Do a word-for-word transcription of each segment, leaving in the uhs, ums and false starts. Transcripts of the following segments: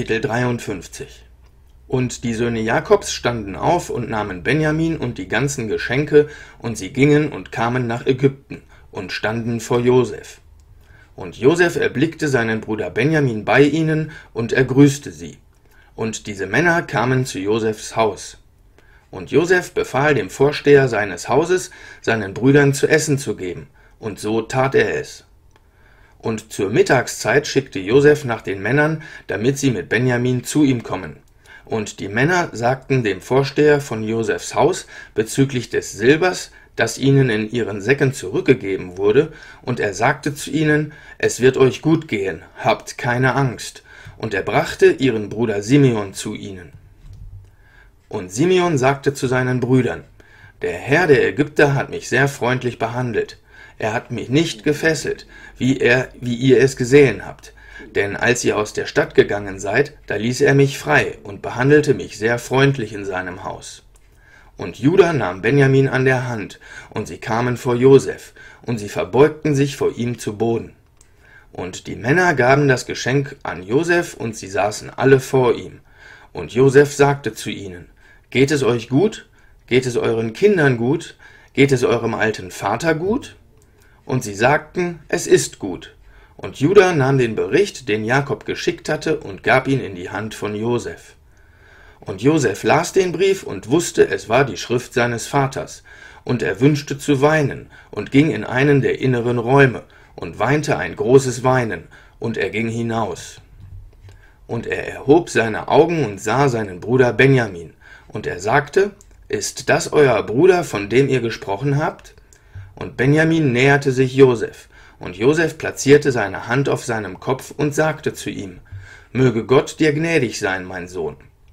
Kapitel dreiundfünfzig. Und die Söhne Jakobs standen auf und nahmen Benjamin und die ganzen Geschenke, und sie gingen und kamen nach Ägypten und standen vor Josef. Und Josef erblickte seinen Bruder Benjamin bei ihnen, und er grüßte sie. Und diese Männer kamen zu Josefs Haus. Und Josef befahl dem Vorsteher seines Hauses, seinen Brüdern zu essen zu geben, und so tat er es. Und zur Mittagszeit schickte Josef nach den Männern, damit sie mit Benjamin zu ihm kommen. Und die Männer sagten dem Vorsteher von Josefs Haus bezüglich des Silbers, das ihnen in ihren Säcken zurückgegeben wurde, und er sagte zu ihnen: Es wird euch gut gehen, habt keine Angst. Und er brachte ihren Bruder Simeon zu ihnen. Und Simeon sagte zu seinen Brüdern: Der Herr der Ägypter hat mich sehr freundlich behandelt. Er hat mich nicht gefesselt, wie er, wie ihr es gesehen habt. Denn als ihr aus der Stadt gegangen seid, da ließ er mich frei und behandelte mich sehr freundlich in seinem Haus. Und Juda nahm Benjamin an der Hand, und sie kamen vor Josef, und sie verbeugten sich vor ihm zu Boden. Und die Männer gaben das Geschenk an Josef, und sie saßen alle vor ihm. Und Josef sagte zu ihnen: Geht es euch gut? Geht es euren Kindern gut? Geht es eurem alten Vater gut? Und sie sagten: Es ist gut. Und Juda nahm den Bericht, den Jakob geschickt hatte, und gab ihn in die Hand von Josef. Und Josef las den Brief und wusste, es war die Schrift seines Vaters. Und er wünschte zu weinen und ging in einen der inneren Räume und weinte ein großes Weinen, und er ging hinaus. Und er erhob seine Augen und sah seinen Bruder Benjamin. Und er sagte: Ist das euer Bruder, von dem ihr gesprochen habt? Und Benjamin näherte sich Josef, und Josef platzierte seine Hand auf seinem Kopf und sagte zu ihm: Möge Gott dir gnädig sein, mein Sohn.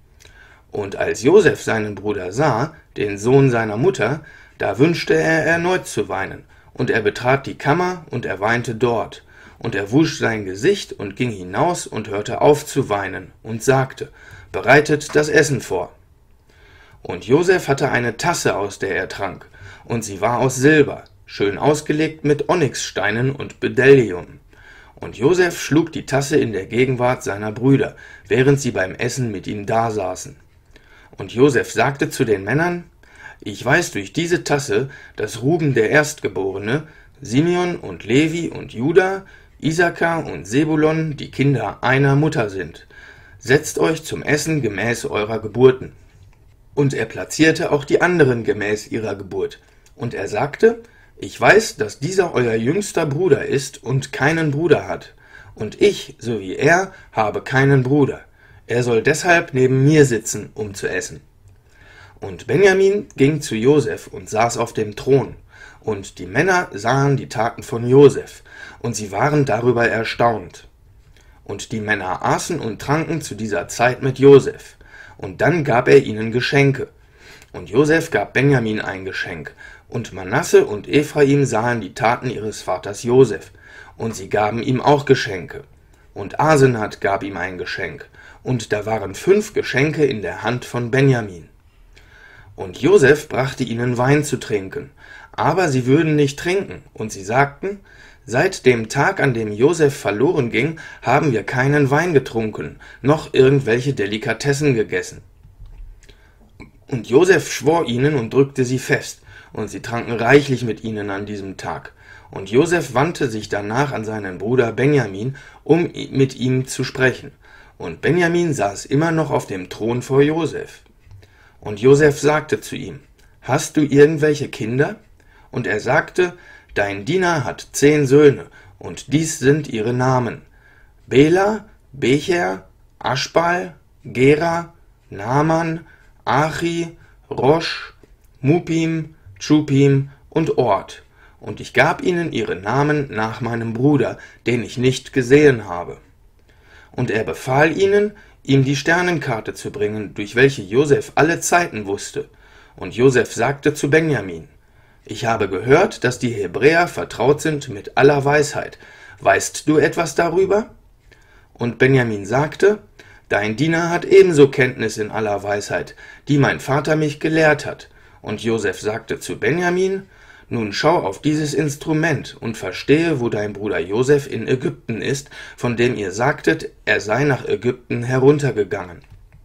Und als Josef seinen Bruder sah, den Sohn seiner Mutter, da wünschte er erneut zu weinen, und er betrat die Kammer, und er weinte dort. Und er wusch sein Gesicht und ging hinaus und hörte auf zu weinen und sagte: Bereitet das Essen vor. Und Josef hatte eine Tasse, aus der er trank, und sie war aus Silber, schön ausgelegt mit Onyxsteinen und Bdellium. Und Josef schlug die Tasse in der Gegenwart seiner Brüder, während sie beim Essen mit ihm dasaßen. Und Josef sagte zu den Männern: Ich weiß durch diese Tasse, dass Ruben der Erstgeborene, Simeon und Levi und Juda, Isakar und Sebulon die Kinder einer Mutter sind. Setzt euch zum Essen gemäß eurer Geburten. Und er platzierte auch die anderen gemäß ihrer Geburt. Und er sagte: Ich weiß, dass dieser euer jüngster Bruder ist und keinen Bruder hat. Und ich, so wie er, habe keinen Bruder. Er soll deshalb neben mir sitzen, um zu essen. Und Benjamin ging zu Josef und saß auf dem Thron. Und die Männer sahen die Taten von Josef, und sie waren darüber erstaunt. Und die Männer aßen und tranken zu dieser Zeit mit Josef. Und dann gab er ihnen Geschenke. Und Josef gab Benjamin ein Geschenk. Und Manasse und Ephraim sahen die Taten ihres Vaters Josef, und sie gaben ihm auch Geschenke. Und Asenat gab ihm ein Geschenk, und da waren fünf Geschenke in der Hand von Benjamin. Und Josef brachte ihnen Wein zu trinken, aber sie würden nicht trinken, und sie sagten: Seit dem Tag, an dem Josef verloren ging, haben wir keinen Wein getrunken, noch irgendwelche Delikatessen gegessen. Und Josef schwor ihnen und drückte sie fest, und sie tranken reichlich mit ihnen an diesem Tag. Und Josef wandte sich danach an seinen Bruder Benjamin, um mit ihm zu sprechen. Und Benjamin saß immer noch auf dem Thron vor Josef. Und Josef sagte zu ihm: Hast du irgendwelche Kinder? Und er sagte: Dein Diener hat zehn Söhne, und dies sind ihre Namen: Bela, Becher, Aschbal, Gera, Naaman, Achi, Rosch, Mupim, Tschupim und Ort, und ich gab ihnen ihre Namen nach meinem Bruder, den ich nicht gesehen habe. Und er befahl ihnen, ihm die Sternenkarte zu bringen, durch welche Josef alle Zeiten wusste. Und Josef sagte zu Benjamin: Ich habe gehört, dass die Hebräer vertraut sind mit aller Weisheit. Weißt du etwas darüber? Und Benjamin sagte: Dein Diener hat ebenso Kenntnis in aller Weisheit, die mein Vater mich gelehrt hat. Und Josef sagte zu Benjamin: Nun schau auf dieses Instrument und verstehe, wo dein Bruder Josef in Ägypten ist, von dem ihr sagtet, er sei nach Ägypten heruntergegangen.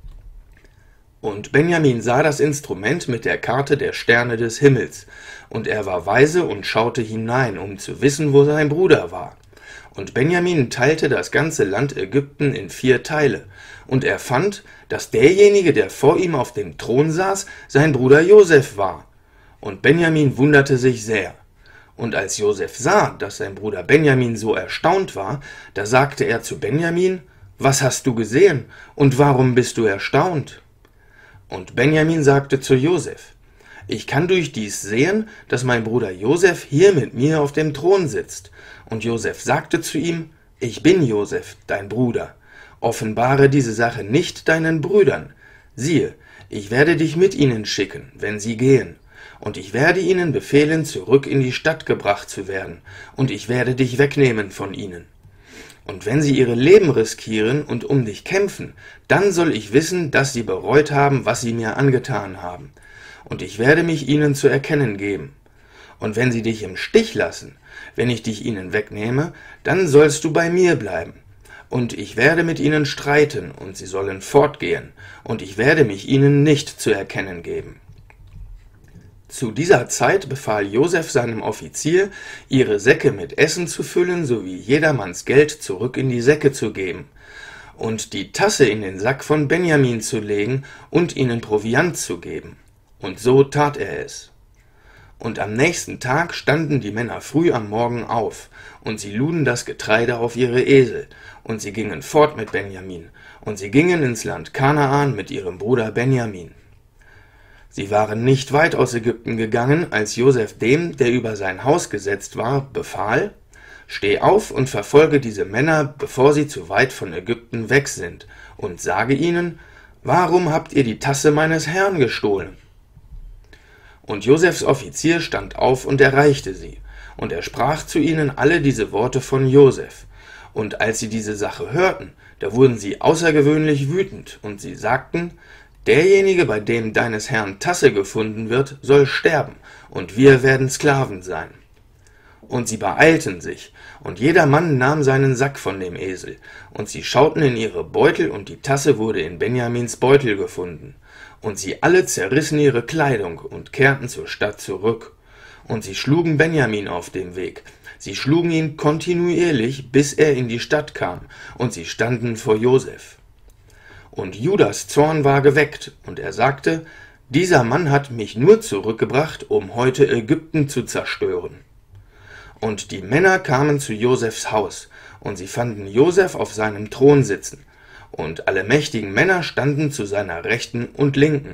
Und Benjamin sah das Instrument mit der Karte der Sterne des Himmels, und er war weise und schaute hinein, um zu wissen, wo sein Bruder war. Und Benjamin teilte das ganze Land Ägypten in vier Teile, und er fand, dass derjenige, der vor ihm auf dem Thron saß, sein Bruder Josef war. Und Benjamin wunderte sich sehr. Und als Josef sah, dass sein Bruder Benjamin so erstaunt war, da sagte er zu Benjamin: Was hast du gesehen, und warum bist du erstaunt? Und Benjamin sagte zu Josef: Ich kann durch dies sehen, dass mein Bruder Josef hier mit mir auf dem Thron sitzt. Und Josef sagte zu ihm: Ich bin Josef, dein Bruder. Offenbare diese Sache nicht deinen Brüdern. Siehe, ich werde dich mit ihnen schicken, wenn sie gehen. Und ich werde ihnen befehlen, zurück in die Stadt gebracht zu werden. Und ich werde dich wegnehmen von ihnen. Und wenn sie ihre Leben riskieren und um dich kämpfen, dann soll ich wissen, dass sie bereut haben, was sie mir angetan haben. Und ich werde mich ihnen zu erkennen geben. Und wenn sie dich im Stich lassen, wenn ich dich ihnen wegnehme, dann sollst du bei mir bleiben. Und ich werde mit ihnen streiten, und sie sollen fortgehen, und ich werde mich ihnen nicht zu erkennen geben. Zu dieser Zeit befahl Josef seinem Offizier, ihre Säcke mit Essen zu füllen, sowie jedermanns Geld zurück in die Säcke zu geben, und die Tasse in den Sack von Benjamin zu legen und ihnen Proviant zu geben. Und so tat er es. Und am nächsten Tag standen die Männer früh am Morgen auf, und sie luden das Getreide auf ihre Esel, und sie gingen fort mit Benjamin, und sie gingen ins Land Kanaan mit ihrem Bruder Benjamin. Sie waren nicht weit aus Ägypten gegangen, als Josef dem, der über sein Haus gesetzt war, befahl: Steh auf und verfolge diese Männer, bevor sie zu weit von Ägypten weg sind, und sage ihnen: Warum habt ihr die Tasse meines Herrn gestohlen? Und Josefs Offizier stand auf und erreichte sie, und er sprach zu ihnen alle diese Worte von Josef. Und als sie diese Sache hörten, da wurden sie außergewöhnlich wütend, und sie sagten: Derjenige, bei dem deines Herrn Tasse gefunden wird, soll sterben, und wir werden Sklaven sein. Und sie beeilten sich, und jeder Mann nahm seinen Sack von dem Esel, und sie schauten in ihre Beutel, und die Tasse wurde in Benjamins Beutel gefunden. Und sie alle zerrissen ihre Kleidung und kehrten zur Stadt zurück. Und sie schlugen Benjamin auf dem Weg. Sie schlugen ihn kontinuierlich, bis er in die Stadt kam, und sie standen vor Josef. Und Judas Zorn war geweckt, und er sagte: Dieser Mann hat mich nur zurückgebracht, um heute Ägypten zu zerstören. Und die Männer kamen zu Josefs Haus, und sie fanden Josef auf seinem Thron sitzen, und alle mächtigen Männer standen zu seiner Rechten und Linken.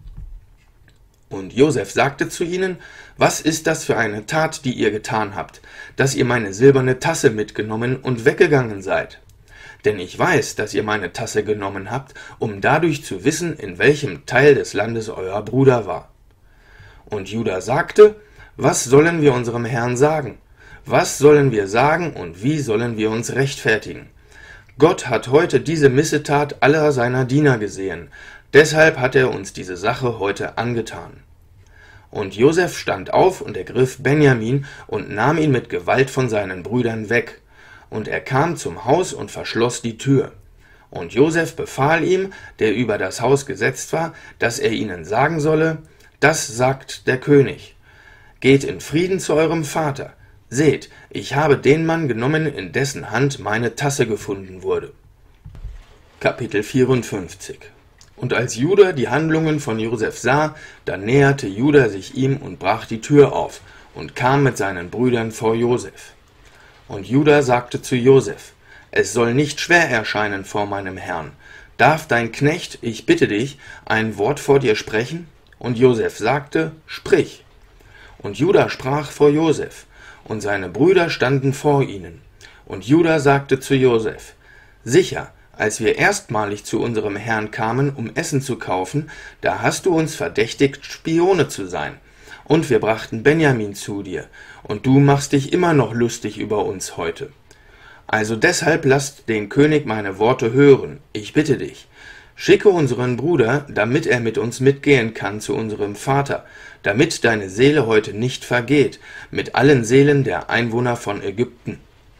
Und Josef sagte zu ihnen: Was ist das für eine Tat, die ihr getan habt, dass ihr meine silberne Tasse mitgenommen und weggegangen seid? Denn ich weiß, dass ihr meine Tasse genommen habt, um dadurch zu wissen, in welchem Teil des Landes euer Bruder war. Und Juda sagte: Was sollen wir unserem Herrn sagen? Was sollen wir sagen und wie sollen wir uns rechtfertigen? Gott hat heute diese Missetat aller seiner Diener gesehen, deshalb hat er uns diese Sache heute angetan. Und Josef stand auf und ergriff Benjamin und nahm ihn mit Gewalt von seinen Brüdern weg. Und er kam zum Haus und verschloss die Tür. Und Josef befahl ihm, der über das Haus gesetzt war, dass er ihnen sagen solle: Das sagt der König. Geht in Frieden zu eurem Vater. Seht, ich habe den Mann genommen, in dessen Hand meine Tasse gefunden wurde. Kapitel vierundfünfzig. Und als Juda die Handlungen von Josef sah, da näherte Juda sich ihm und brach die Tür auf und kam mit seinen Brüdern vor Josef. Und Juda sagte zu Josef: Es soll nicht schwer erscheinen vor meinem Herrn. Darf dein Knecht, ich bitte dich, ein Wort vor dir sprechen? Und Josef sagte: Sprich. Und Juda sprach vor Josef, und seine Brüder standen vor ihnen. Und Juda sagte zu Josef: Sicher, als wir erstmalig zu unserem Herrn kamen, um Essen zu kaufen, da hast du uns verdächtigt, Spione zu sein. Und wir brachten Benjamin zu dir, und du machst dich immer noch lustig über uns heute. Also deshalb lasst den König meine Worte hören, ich bitte dich. Schicke unseren Bruder, damit er mit uns mitgehen kann zu unserem Vater, damit deine Seele heute nicht vergeht, mit allen Seelen der Einwohner von Ägypten.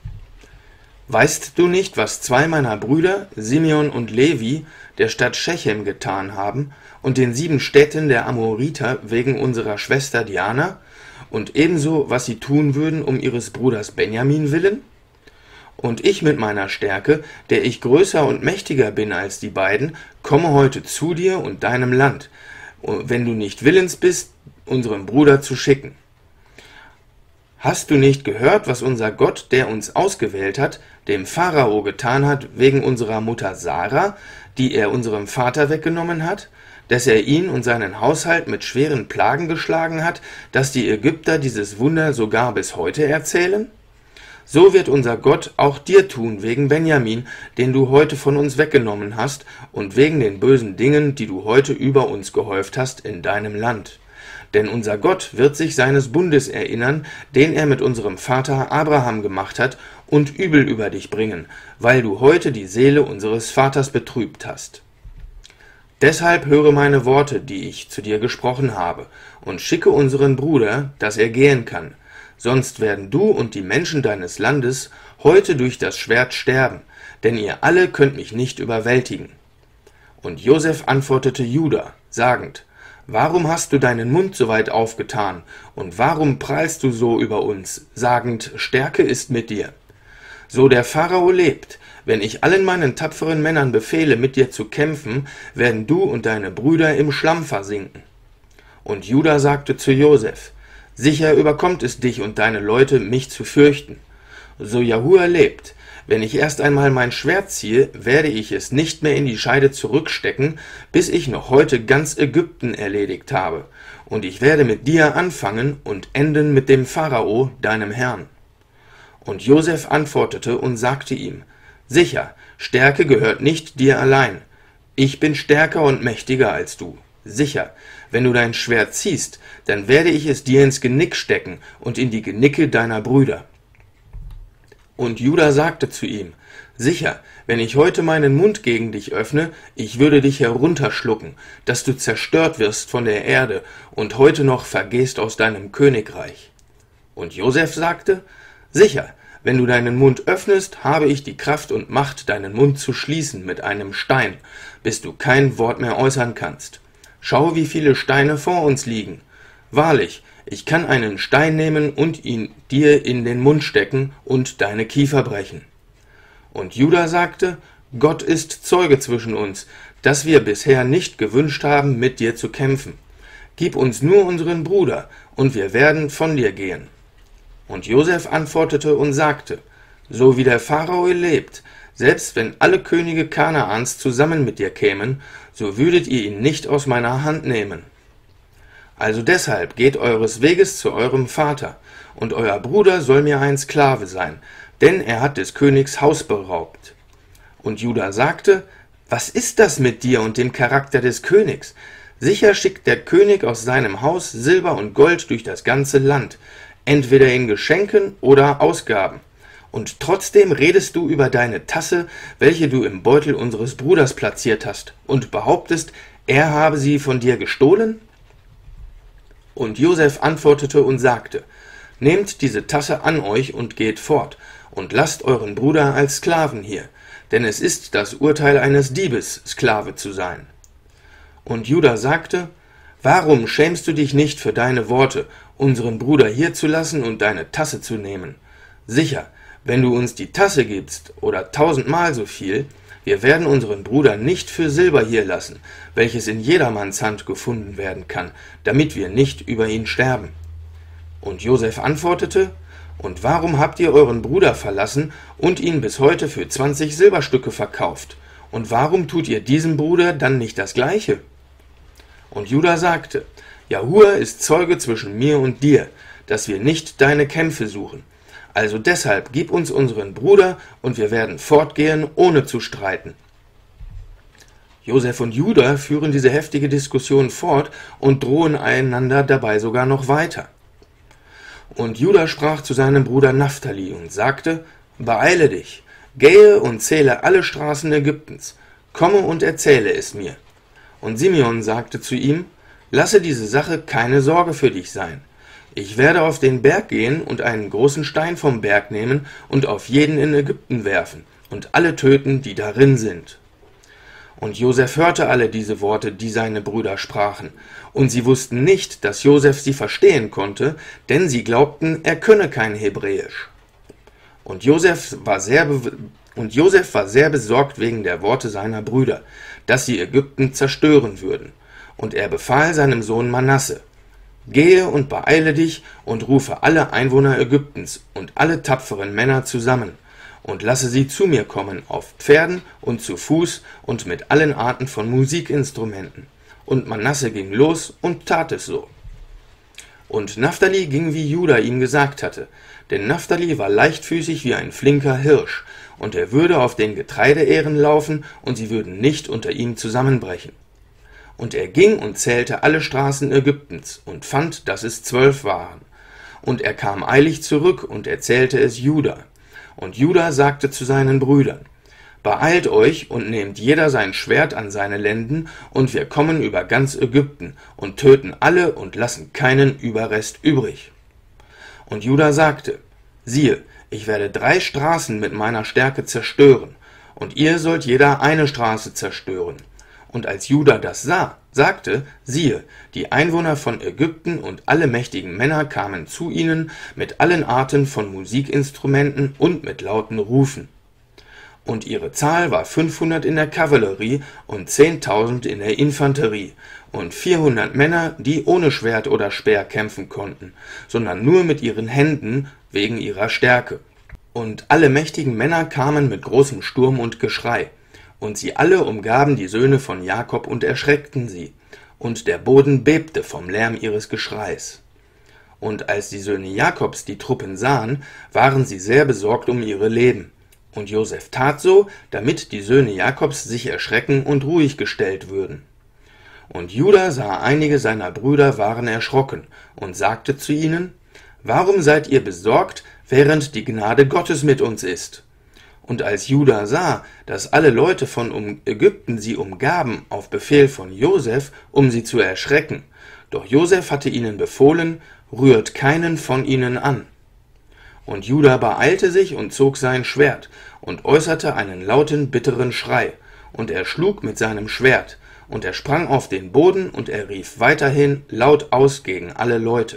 Weißt du nicht, was zwei meiner Brüder, Simeon und Levi, der Stadt Schechem getan haben und den sieben Städten der Amoriter wegen unserer Schwester Diana, und ebenso, was sie tun würden um ihres Bruders Benjamin willen? Und ich mit meiner Stärke, der ich größer und mächtiger bin als die beiden, komme heute zu dir und deinem Land, wenn du nicht willens bist, unseren Bruder zu schicken. Hast du nicht gehört, was unser Gott, der uns ausgewählt hat, dem Pharao getan hat wegen unserer Mutter Sarah, die er unserem Vater weggenommen hat, dass er ihn und seinen Haushalt mit schweren Plagen geschlagen hat, dass die Ägypter dieses Wunder sogar bis heute erzählen? So wird unser Gott auch dir tun wegen Benjamin, den du heute von uns weggenommen hast, und wegen den bösen Dingen, die du heute über uns gehäuft hast in deinem Land. Denn unser Gott wird sich seines Bundes erinnern, den er mit unserem Vater Abraham gemacht hat, und Übel über dich bringen, weil du heute die Seele unseres Vaters betrübt hast. Deshalb höre meine Worte, die ich zu dir gesprochen habe, und schicke unseren Bruder, dass er gehen kann. Sonst werden du und die Menschen deines Landes heute durch das Schwert sterben, denn ihr alle könnt mich nicht überwältigen. Und Josef antwortete Juda, sagend: Warum hast du deinen Mund so weit aufgetan, und warum prallst du so über uns, sagend: Stärke ist mit dir? So der Pharao lebt, wenn ich allen meinen tapferen Männern befehle, mit dir zu kämpfen, werden du und deine Brüder im Schlamm versinken. Und Juda sagte zu Josef: Sicher überkommt es dich und deine Leute, mich zu fürchten. So Jahua lebt, wenn ich erst einmal mein Schwert ziehe, werde ich es nicht mehr in die Scheide zurückstecken, bis ich noch heute ganz Ägypten erledigt habe. Und ich werde mit dir anfangen und enden mit dem Pharao, deinem Herrn. Und Josef antwortete und sagte ihm: Sicher, Stärke gehört nicht dir allein. Ich bin stärker und mächtiger als du. Sicher, wenn du dein Schwert ziehst, dann werde ich es dir ins Genick stecken und in die Genicke deiner Brüder. Und Juda sagte zu ihm: Sicher, wenn ich heute meinen Mund gegen dich öffne, ich würde dich herunterschlucken, dass du zerstört wirst von der Erde und heute noch vergehst aus deinem Königreich. Und Josef sagte: Sicher, wenn du deinen Mund öffnest, habe ich die Kraft und Macht, deinen Mund zu schließen mit einem Stein, bis du kein Wort mehr äußern kannst. Schau, wie viele Steine vor uns liegen. Wahrlich, ich kann einen Stein nehmen und ihn dir in den Mund stecken und deine Kiefer brechen. Und Juda sagte: Gott ist Zeuge zwischen uns, dass wir bisher nicht gewünscht haben, mit dir zu kämpfen. Gib uns nur unseren Bruder, und wir werden von dir gehen. Und Josef antwortete und sagte: So wie der Pharao lebt, selbst wenn alle Könige Kanaans zusammen mit dir kämen, so würdet ihr ihn nicht aus meiner Hand nehmen. Also deshalb geht eures Weges zu eurem Vater, und euer Bruder soll mir ein Sklave sein, denn er hat des Königs Haus beraubt. Und Juda sagte: Was ist das mit dir und dem Charakter des Königs? Sicher schickt der König aus seinem Haus Silber und Gold durch das ganze Land, entweder in Geschenken oder Ausgaben. Und trotzdem redest du über deine Tasse, welche du im Beutel unseres Bruders platziert hast, und behauptest, er habe sie von dir gestohlen? Und Josef antwortete und sagte: Nehmt diese Tasse an euch und geht fort, und lasst euren Bruder als Sklaven hier, denn es ist das Urteil eines Diebes, Sklave zu sein. Und Juda sagte: Warum schämst du dich nicht für deine Worte, unseren Bruder hier zu lassen und deine Tasse zu nehmen? Sicher, wenn du uns die Tasse gibst, oder tausendmal so viel, wir werden unseren Bruder nicht für Silber hier lassen, welches in jedermanns Hand gefunden werden kann, damit wir nicht über ihn sterben. Und Josef antwortete: Und warum habt ihr euren Bruder verlassen und ihn bis heute für zwanzig Silberstücke verkauft? Und warum tut ihr diesem Bruder dann nicht das Gleiche? Und Juda sagte: Jahua ist Zeuge zwischen mir und dir, dass wir nicht deine Kämpfe suchen. Also deshalb gib uns unseren Bruder, und wir werden fortgehen, ohne zu streiten. Josef und Juda führen diese heftige Diskussion fort und drohen einander dabei sogar noch weiter. Und Juda sprach zu seinem Bruder Naphtali und sagte: Beeile dich, gehe und zähle alle Straßen Ägyptens. komme und erzähle es mir. Und Simeon sagte zu ihm, lasse diese Sache keine Sorge für dich sein. Ich werde auf den Berg gehen und einen großen Stein vom Berg nehmen und auf jeden in Ägypten werfen und alle töten, die darin sind. Und Josef hörte alle diese Worte, die seine Brüder sprachen, und sie wussten nicht, dass Josef sie verstehen konnte, denn sie glaubten, er könne kein Hebräisch. Und Josef war sehr, und Josef war sehr besorgt wegen der Worte seiner Brüder, dass sie Ägypten zerstören würden. Und er befahl seinem Sohn Manasse, gehe und beeile dich und rufe alle Einwohner Ägyptens und alle tapferen Männer zusammen und lasse sie zu mir kommen auf Pferden und zu Fuß und mit allen Arten von Musikinstrumenten. Und Manasse ging los und tat es so. Und Naphtali ging, wie Juda ihm gesagt hatte, denn Naphtali war leichtfüßig wie ein flinker Hirsch, und er würde auf den Getreideähren laufen, und sie würden nicht unter ihm zusammenbrechen. Und er ging und zählte alle Straßen Ägyptens und fand, dass es zwölf waren. Und er kam eilig zurück und erzählte es Juda. Und Juda sagte zu seinen Brüdern, beeilt euch und nehmt jeder sein Schwert an seine Lenden, und wir kommen über ganz Ägypten und töten alle und lassen keinen Überrest übrig. Und Juda sagte, siehe, ich werde drei Straßen mit meiner Stärke zerstören, und ihr sollt jeder eine Straße zerstören. Und als Juda das sah, sagte, siehe, die Einwohner von Ägypten und alle mächtigen Männer kamen zu ihnen mit allen Arten von Musikinstrumenten und mit lauten Rufen. Und ihre Zahl war fünfhundert in der Kavallerie und zehntausend in der Infanterie und vierhundert Männer, die ohne Schwert oder Speer kämpfen konnten, sondern nur mit ihren Händen wegen ihrer Stärke. Und alle mächtigen Männer kamen mit großem Sturm und Geschrei. Und sie alle umgaben die Söhne von Jakob und erschreckten sie, und der Boden bebte vom Lärm ihres Geschreis. Und als die Söhne Jakobs die Truppen sahen, waren sie sehr besorgt um ihre Leben. Und Josef tat so, damit die Söhne Jakobs sich erschrecken und ruhig gestellt würden. Und Juda sah, einige seiner Brüder waren erschrocken, und sagte zu ihnen, warum seid ihr besorgt, während die Gnade Gottes mit uns ist? Und als Juda sah, dass alle Leute von um Ägypten sie umgaben auf Befehl von Josef, um sie zu erschrecken, doch Josef hatte ihnen befohlen, rührt keinen von ihnen an. Und Juda beeilte sich und zog sein Schwert und äußerte einen lauten, bitteren Schrei, und er schlug mit seinem Schwert, und er sprang auf den Boden, und er rief weiterhin laut aus gegen alle Leute.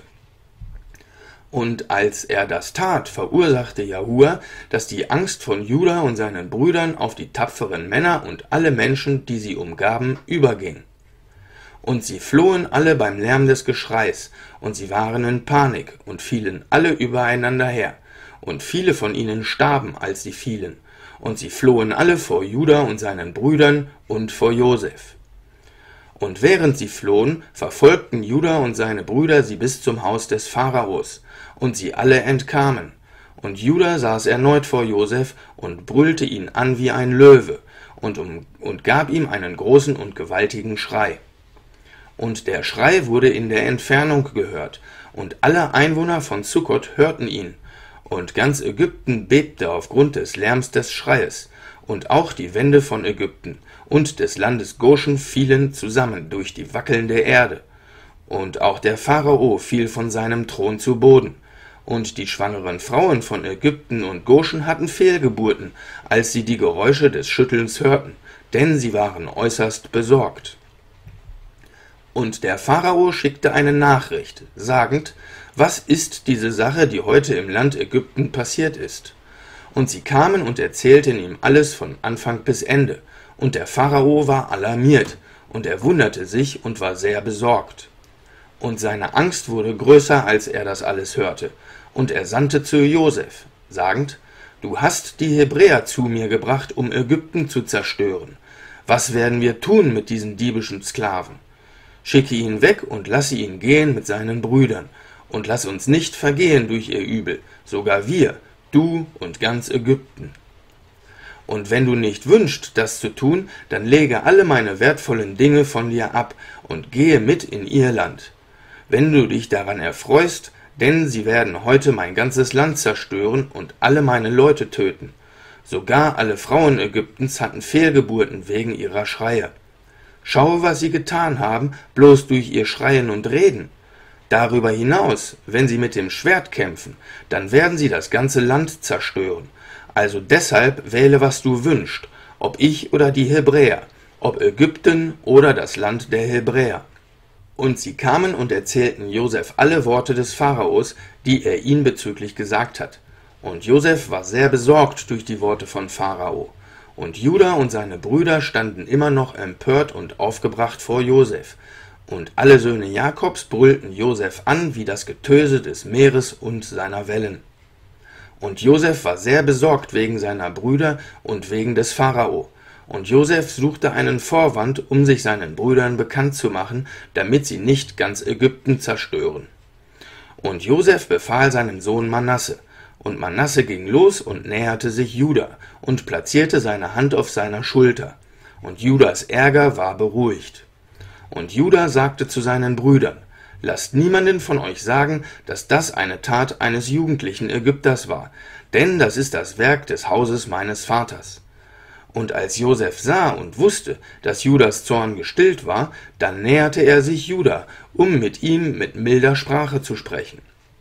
Und als er das tat, verursachte Jahua, dass die Angst von Juda und seinen Brüdern auf die tapferen Männer und alle Menschen, die sie umgaben, überging. Und sie flohen alle beim Lärm des Geschreis, und sie waren in Panik und fielen alle übereinander her, und viele von ihnen starben, als sie fielen, und sie flohen alle vor Juda und seinen Brüdern und vor Josef. Und während sie flohen, verfolgten Juda und seine Brüder sie bis zum Haus des Pharaos, und sie alle entkamen. Und Juda saß erneut vor Josef und brüllte ihn an wie ein Löwe und, um, und gab ihm einen großen und gewaltigen Schrei. Und der Schrei wurde in der Entfernung gehört, und alle Einwohner von Sukkot hörten ihn, und ganz Ägypten bebte aufgrund des Lärms des Schreies, und auch die Wände von Ägypten und des Landes Goshen fielen zusammen durch die wackelnde Erde, und auch der Pharao fiel von seinem Thron zu Boden. Und die schwangeren Frauen von Ägypten und Goshen hatten Fehlgeburten, als sie die Geräusche des Schüttelns hörten, denn sie waren äußerst besorgt. Und der Pharao schickte eine Nachricht, sagend, was ist diese Sache, die heute im Land Ägypten passiert ist? Und sie kamen und erzählten ihm alles von Anfang bis Ende, und der Pharao war alarmiert, und er wunderte sich und war sehr besorgt. Und seine Angst wurde größer, als er das alles hörte, und er sandte zu Josef, sagend, du hast die Hebräer zu mir gebracht, um Ägypten zu zerstören. Was werden wir tun mit diesen diebischen Sklaven? Schicke ihn weg und lasse ihn gehen mit seinen Brüdern, und lass uns nicht vergehen durch ihr Übel, sogar wir, du und ganz Ägypten. Und wenn du nicht wünschst, das zu tun, dann lege alle meine wertvollen Dinge von dir ab und gehe mit in ihr Land. Wenn du dich daran erfreust, denn sie werden heute mein ganzes Land zerstören und alle meine Leute töten. Sogar alle Frauen Ägyptens hatten Fehlgeburten wegen ihrer Schreie. Schaue, was sie getan haben, bloß durch ihr Schreien und Reden. Darüber hinaus, wenn sie mit dem Schwert kämpfen, dann werden sie das ganze Land zerstören. Also deshalb wähle, was du wünschst, ob ich oder die Hebräer, ob Ägypten oder das Land der Hebräer. Und sie kamen und erzählten Josef alle Worte des Pharaos, die er ihnen bezüglich gesagt hat. Und Josef war sehr besorgt durch die Worte von Pharao. Und Juda und seine Brüder standen immer noch empört und aufgebracht vor Josef. Und alle Söhne Jakobs brüllten Josef an wie das Getöse des Meeres und seiner Wellen. Und Josef war sehr besorgt wegen seiner Brüder und wegen des Pharao. Und Josef suchte einen Vorwand, um sich seinen Brüdern bekannt zu machen, damit sie nicht ganz Ägypten zerstören. Und Josef befahl seinem Sohn Manasse. Und Manasse ging los und näherte sich Juda und platzierte seine Hand auf seiner Schulter. Und Judas Ärger war beruhigt. Und Juda sagte zu seinen Brüdern: Lasst niemanden von euch sagen, dass das eine Tat eines jugendlichen Ägypters war, denn das ist das Werk des Hauses meines Vaters. Und als Josef sah und wusste, dass Judas Zorn gestillt war, dann näherte er sich Juda, um mit ihm mit milder Sprache zu sprechen.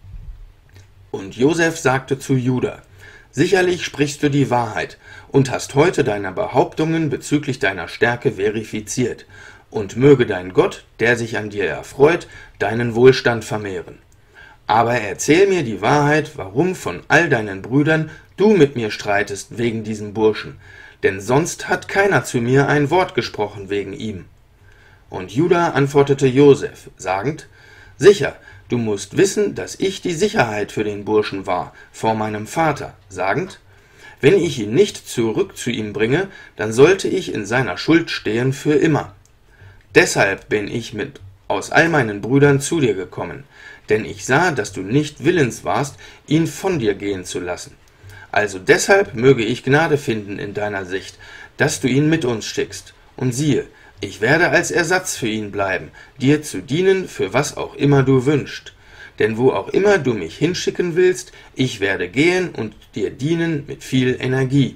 Und Josef sagte zu Juda: Sicherlich sprichst du die Wahrheit und hast heute deine Behauptungen bezüglich deiner Stärke verifiziert, und möge dein Gott, der sich an dir erfreut, deinen Wohlstand vermehren. Aber erzähl mir die Wahrheit, warum von all deinen Brüdern du mit mir streitest wegen diesem Burschen, denn sonst hat keiner zu mir ein Wort gesprochen wegen ihm. Und Juda antwortete Josef, sagend: Sicher, du musst wissen, dass ich die Sicherheit für den Burschen war, vor meinem Vater, sagend: Wenn ich ihn nicht zurück zu ihm bringe, dann sollte ich in seiner Schuld stehen für immer. Deshalb bin ich mit aus all meinen Brüdern zu dir gekommen, denn ich sah, dass du nicht willens warst, ihn von dir gehen zu lassen. Also deshalb möge ich Gnade finden in deiner Sicht, dass du ihn mit uns schickst. Und siehe, ich werde als Ersatz für ihn bleiben, dir zu dienen, für was auch immer du wünschst. Denn wo auch immer du mich hinschicken willst, ich werde gehen und dir dienen mit viel Energie.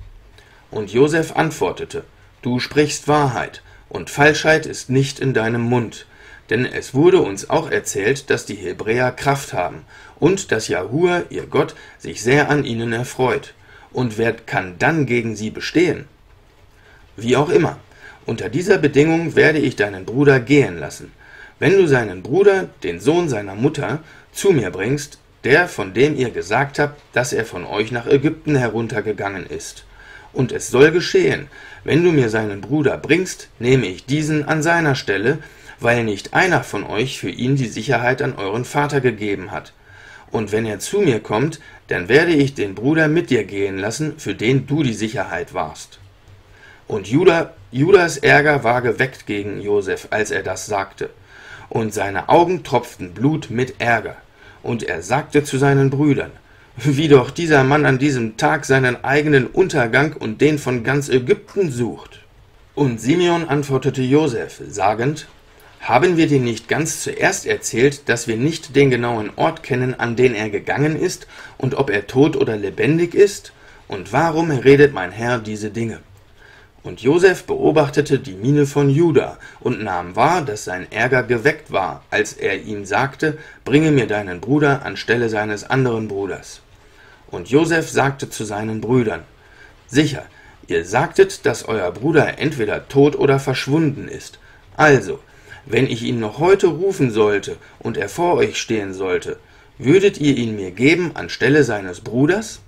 Und Josef antwortete: Du sprichst Wahrheit, und Falschheit ist nicht in deinem Mund. Denn es wurde uns auch erzählt, dass die Hebräer Kraft haben und dass Jahua, ihr Gott, sich sehr an ihnen erfreut. Und wer kann dann gegen sie bestehen? Wie auch immer, unter dieser Bedingung werde ich deinen Bruder gehen lassen. Wenn du seinen Bruder, den Sohn seiner Mutter, zu mir bringst, der, von dem ihr gesagt habt, dass er von euch nach Ägypten heruntergegangen ist. Und es soll geschehen, wenn du mir seinen Bruder bringst, nehme ich diesen an seiner Stelle, weil nicht einer von euch für ihn die Sicherheit an euren Vater gegeben hat. Und wenn er zu mir kommt, dann werde ich den Bruder mit dir gehen lassen, für den du die Sicherheit warst. Und Juda, Judas Ärger war geweckt gegen Josef, als er das sagte. Und seine Augen tropften Blut mit Ärger. Und er sagte zu seinen Brüdern: Wie doch dieser Mann an diesem Tag seinen eigenen Untergang und den von ganz Ägypten sucht. Und Simeon antwortete Josef, sagend: Haben wir dir nicht ganz zuerst erzählt, dass wir nicht den genauen Ort kennen, an den er gegangen ist, und ob er tot oder lebendig ist? Und warum redet mein Herr diese Dinge? Und Josef beobachtete die Miene von Juda und nahm wahr, dass sein Ärger geweckt war, als er ihm sagte: Bringe mir deinen Bruder anstelle seines anderen Bruders. Und Josef sagte zu seinen Brüdern: Sicher, ihr sagtet, dass euer Bruder entweder tot oder verschwunden ist. Also, wenn ich ihn noch heute rufen sollte und er vor euch stehen sollte, würdet ihr ihn mir geben anstelle seines Bruders?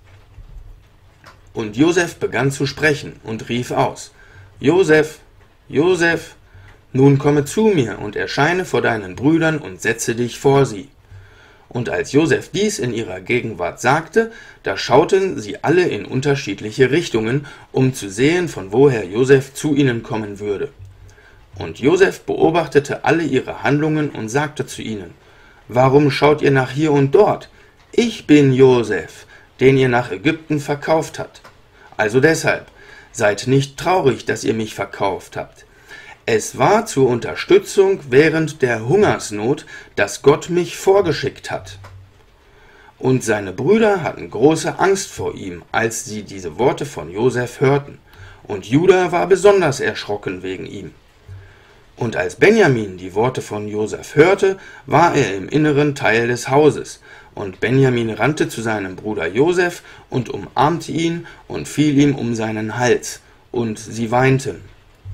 Und Josef begann zu sprechen und rief aus: Josef, Josef, nun komme zu mir und erscheine vor deinen Brüdern und setze dich vor sie. Und als Josef dies in ihrer Gegenwart sagte, da schauten sie alle in unterschiedliche Richtungen, um zu sehen, von woher Josef zu ihnen kommen würde. Und Josef beobachtete alle ihre Handlungen und sagte zu ihnen: Warum schaut ihr nach hier und dort? Ich bin Josef, den ihr nach Ägypten verkauft habt. Also deshalb, seid nicht traurig, dass ihr mich verkauft habt. Es war zur Unterstützung während der Hungersnot, dass Gott mich vorgeschickt hat. Und seine Brüder hatten große Angst vor ihm, als sie diese Worte von Josef hörten, und Juda war besonders erschrocken wegen ihm. Und als Benjamin die Worte von Josef hörte, war er im inneren Teil des Hauses, und Benjamin rannte zu seinem Bruder Josef und umarmte ihn und fiel ihm um seinen Hals, und sie weinten.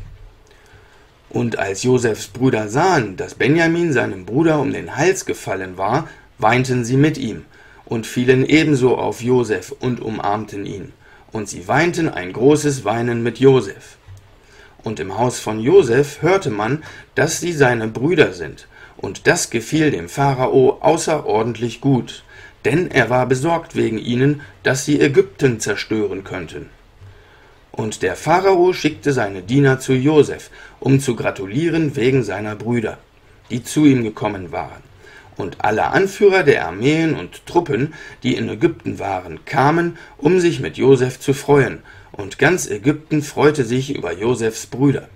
Und als Josefs Brüder sahen, dass Benjamin seinem Bruder um den Hals gefallen war, weinten sie mit ihm und fielen ebenso auf Josef und umarmten ihn. Und sie weinten ein großes Weinen mit Josef. Und im Haus von Josef hörte man, dass sie seine Brüder sind, und das gefiel dem Pharao außerordentlich gut, denn er war besorgt wegen ihnen, dass sie Ägypten zerstören könnten. Und der Pharao schickte seine Diener zu Josef, um zu gratulieren wegen seiner Brüder, die zu ihm gekommen waren. Und alle Anführer der Armeen und Truppen, die in Ägypten waren, kamen, um sich mit Josef zu freuen, und ganz Ägypten freute sich über Josefs Brüder.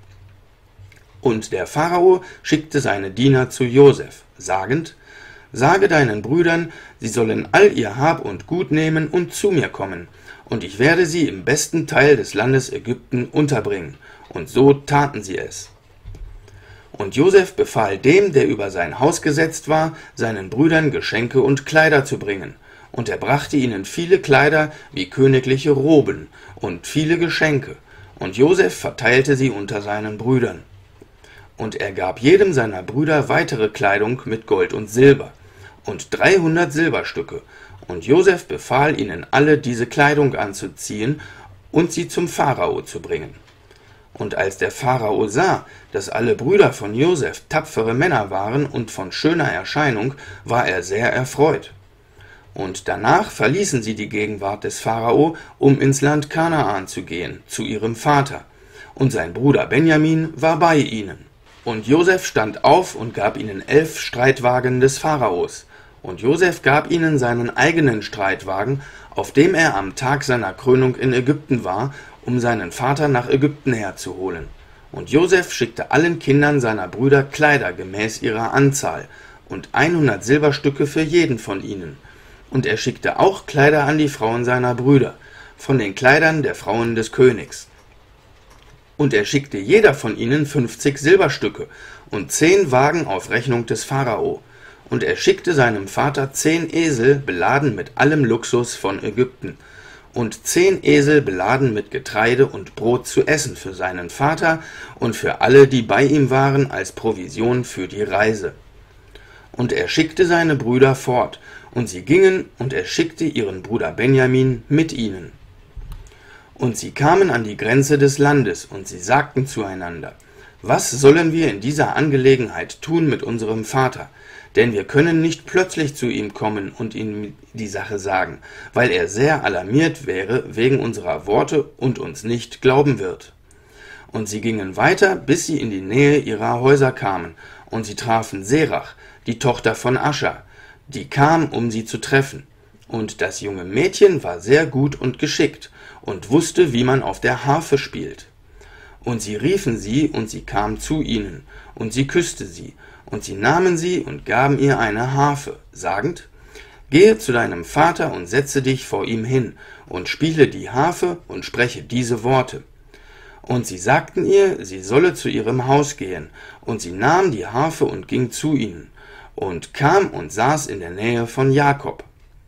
Und der Pharao schickte seine Diener zu Josef, sagend: Sage deinen Brüdern, sie sollen all ihr Hab und Gut nehmen und zu mir kommen, und ich werde sie im besten Teil des Landes Ägypten unterbringen. Und so taten sie es. Und Josef befahl dem, der über sein Haus gesetzt war, seinen Brüdern Geschenke und Kleider zu bringen. Und er brachte ihnen viele Kleider wie königliche Roben und viele Geschenke. Und Josef verteilte sie unter seinen Brüdern. Und er gab jedem seiner Brüder weitere Kleidung mit Gold und Silber und dreihundert Silberstücke. Und Josef befahl ihnen alle, diese Kleidung anzuziehen und sie zum Pharao zu bringen. Und als der Pharao sah, dass alle Brüder von Josef tapfere Männer waren und von schöner Erscheinung, war er sehr erfreut. Und danach verließen sie die Gegenwart des Pharao, um ins Land Kanaan zu gehen, zu ihrem Vater. Und sein Bruder Benjamin war bei ihnen. Und Josef stand auf und gab ihnen elf Streitwagen des Pharaos. Und Josef gab ihnen seinen eigenen Streitwagen, auf dem er am Tag seiner Krönung in Ägypten war, um seinen Vater nach Ägypten herzuholen. Und Josef schickte allen Kindern seiner Brüder Kleider gemäß ihrer Anzahl und hundert Silberstücke für jeden von ihnen. Und er schickte auch Kleider an die Frauen seiner Brüder, von den Kleidern der Frauen des Königs. Und er schickte jeder von ihnen fünfzig Silberstücke und zehn Wagen auf Rechnung des Pharao. Und er schickte seinem Vater zehn Esel beladen mit allem Luxus von Ägypten und zehn Esel beladen mit Getreide und Brot zu essen für seinen Vater und für alle, die bei ihm waren, als Provision für die Reise. Und er schickte seine Brüder fort, und sie gingen, und er schickte ihren Bruder Benjamin mit ihnen. Und sie kamen an die Grenze des Landes, und sie sagten zueinander: Was sollen wir in dieser Angelegenheit tun mit unserem Vater? Denn wir können nicht plötzlich zu ihm kommen und ihm die Sache sagen, weil er sehr alarmiert wäre wegen unserer Worte und uns nicht glauben wird. Und sie gingen weiter, bis sie in die Nähe ihrer Häuser kamen, und sie trafen Serach, die Tochter von Ascha, die kam, um sie zu treffen. Und das junge Mädchen war sehr gut und geschickt und wusste, wie man auf der Harfe spielt. Und sie riefen sie, und sie kam zu ihnen, und sie küsste sie, und sie nahmen sie und gaben ihr eine Harfe, sagend: Gehe zu deinem Vater und setze dich vor ihm hin, und spiele die Harfe und spreche diese Worte. Und sie sagten ihr, sie solle zu ihrem Haus gehen, und sie nahm die Harfe und ging zu ihnen, und kam und saß in der Nähe von Jakob.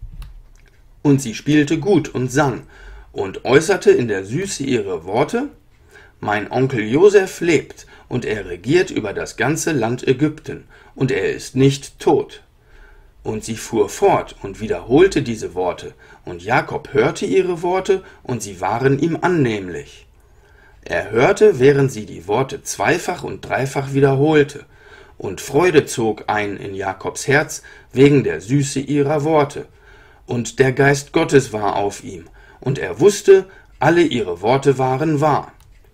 Und sie spielte gut und sang, und äußerte in der Süße ihre Worte: Mein Onkel Josef lebt, und er regiert über das ganze Land Ägypten, und er ist nicht tot. Und sie fuhr fort und wiederholte diese Worte, und Jakob hörte ihre Worte, und sie waren ihm annehmlich. Er hörte, während sie die Worte zweifach und dreifach wiederholte, und Freude zog ein in Jakobs Herz wegen der Süße ihrer Worte, und der Geist Gottes war auf ihm, und er wusste, alle ihre Worte waren wahr.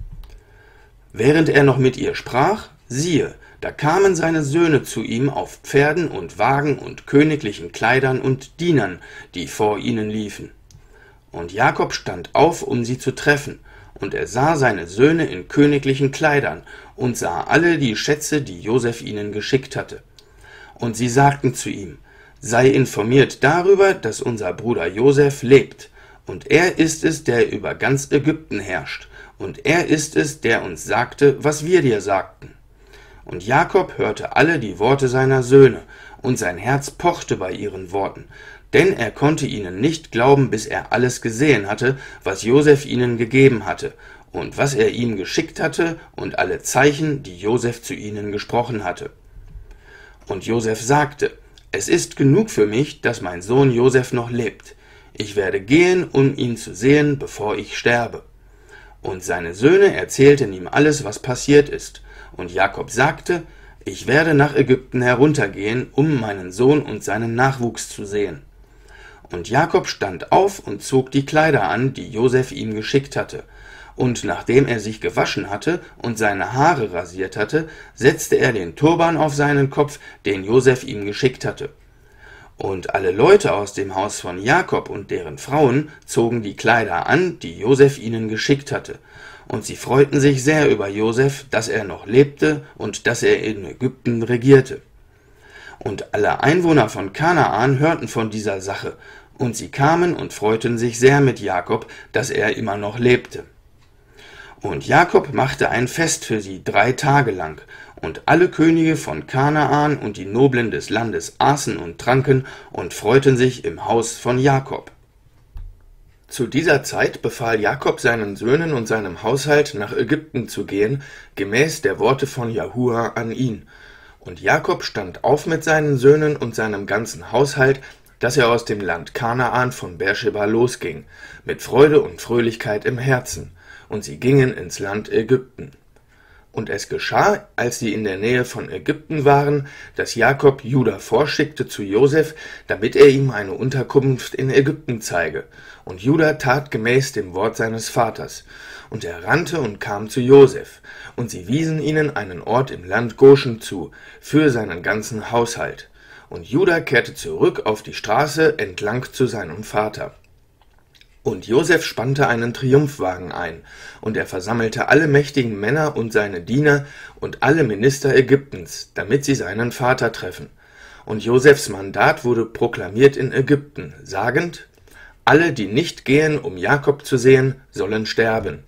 Während er noch mit ihr sprach, siehe, da kamen seine Söhne zu ihm auf Pferden und Wagen und königlichen Kleidern und Dienern, die vor ihnen liefen. Und Jakob stand auf, um sie zu treffen, und er sah seine Söhne in königlichen Kleidern und sah alle die Schätze, die Josef ihnen geschickt hatte. Und sie sagten zu ihm: sei informiert darüber, dass unser Bruder Josef lebt, und er ist es, der über ganz Ägypten herrscht, und er ist es, der uns sagte, was wir dir sagten. Und Jakob hörte alle die Worte seiner Söhne, und sein Herz pochte bei ihren Worten, denn er konnte ihnen nicht glauben, bis er alles gesehen hatte, was Josef ihnen gegeben hatte, und was er ihm geschickt hatte, und alle Zeichen, die Josef zu ihnen gesprochen hatte. Und Josef sagte: Es ist genug für mich, dass mein Sohn Josef noch lebt. Ich werde gehen, um ihn zu sehen, bevor ich sterbe. Und seine Söhne erzählten ihm alles, was passiert ist. Und Jakob sagte: Ich werde nach Ägypten heruntergehen, um meinen Sohn und seinen Nachwuchs zu sehen. Und Jakob stand auf und zog die Kleider an, die Josef ihm geschickt hatte. Und nachdem er sich gewaschen hatte und seine Haare rasiert hatte, setzte er den Turban auf seinen Kopf, den Josef ihm geschickt hatte. Und alle Leute aus dem Haus von Jakob und deren Frauen zogen die Kleider an, die Josef ihnen geschickt hatte. Und sie freuten sich sehr über Josef, dass er noch lebte und dass er in Ägypten regierte. Und alle Einwohner von Kanaan hörten von dieser Sache, und sie kamen und freuten sich sehr mit Jakob, dass er immer noch lebte. Und Jakob machte ein Fest für sie drei Tage lang, und alle Könige von Kanaan und die Noblen des Landes aßen und tranken und freuten sich im Haus von Jakob. Zu dieser Zeit befahl Jakob seinen Söhnen und seinem Haushalt, nach Ägypten zu gehen, gemäß der Worte von Jahua an ihn. Und Jakob stand auf mit seinen Söhnen und seinem ganzen Haushalt, dass er aus dem Land Kanaan von Beerscheba losging, mit Freude und Fröhlichkeit im Herzen, und sie gingen ins Land Ägypten. Und es geschah, als sie in der Nähe von Ägypten waren, dass Jakob Juda vorschickte zu Josef, damit er ihm eine Unterkunft in Ägypten zeige. Und Juda tat gemäß dem Wort seines Vaters. Und er rannte und kam zu Josef, und sie wiesen ihnen einen Ort im Land Goschen zu, für seinen ganzen Haushalt. Und Juda kehrte zurück auf die Straße entlang zu seinem Vater. Und Josef spannte einen Triumphwagen ein, und er versammelte alle mächtigen Männer und seine Diener und alle Minister Ägyptens, damit sie seinen Vater treffen. Und Josefs Mandat wurde proklamiert in Ägypten, sagend: Alle, die nicht gehen, um Jakob zu sehen, sollen sterben.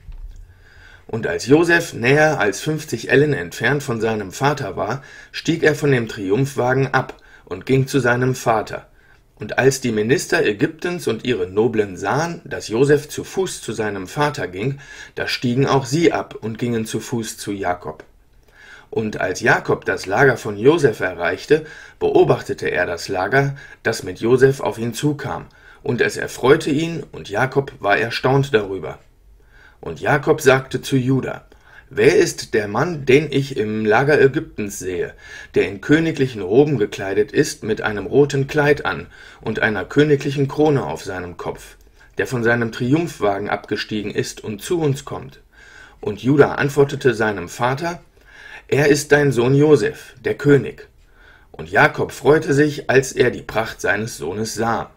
Und als Josef näher als fünfzig Ellen entfernt von seinem Vater war, stieg er von dem Triumphwagen ab und ging zu seinem Vater. Und als die Minister Ägyptens und ihre Noblen sahen, dass Josef zu Fuß zu seinem Vater ging, da stiegen auch sie ab und gingen zu Fuß zu Jakob. Und als Jakob das Lager von Josef erreichte, beobachtete er das Lager, das mit Josef auf ihn zukam, und es erfreute ihn, und Jakob war erstaunt darüber. Und Jakob sagte zu Juda: Wer ist der Mann, den ich im Lager Ägyptens sehe, der in königlichen Roben gekleidet ist, mit einem roten Kleid an und einer königlichen Krone auf seinem Kopf, der von seinem Triumphwagen abgestiegen ist und zu uns kommt? Und Juda antwortete seinem Vater: Er ist dein Sohn Josef, der König. Und Jakob freute sich, als er die Pracht seines Sohnes sah.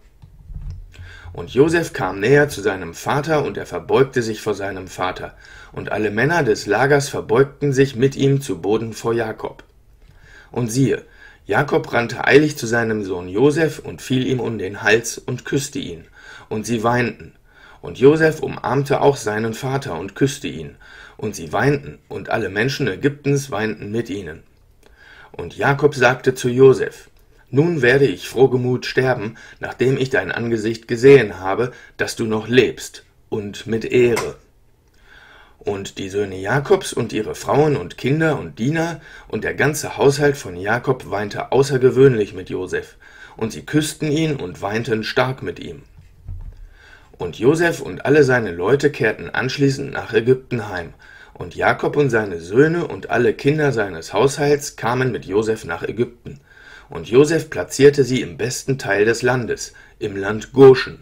Und Josef kam näher zu seinem Vater, und er verbeugte sich vor seinem Vater. Und alle Männer des Lagers verbeugten sich mit ihm zu Boden vor Jakob. Und siehe, Jakob rannte eilig zu seinem Sohn Josef und fiel ihm um den Hals und küsste ihn. Und sie weinten. Und Josef umarmte auch seinen Vater und küsste ihn. Und sie weinten, und alle Menschen Ägyptens weinten mit ihnen. Und Jakob sagte zu Josef: Nun werde ich frohgemut sterben, nachdem ich dein Angesicht gesehen habe, dass du noch lebst, und mit Ehre. Und die Söhne Jakobs und ihre Frauen und Kinder und Diener und der ganze Haushalt von Jakob weinte außergewöhnlich mit Josef, und sie küssten ihn und weinten stark mit ihm. Und Josef und alle seine Leute kehrten anschließend nach Ägypten heim, und Jakob und seine Söhne und alle Kinder seines Haushalts kamen mit Josef nach Ägypten. Und Josef platzierte sie im besten Teil des Landes, im Land Goschen.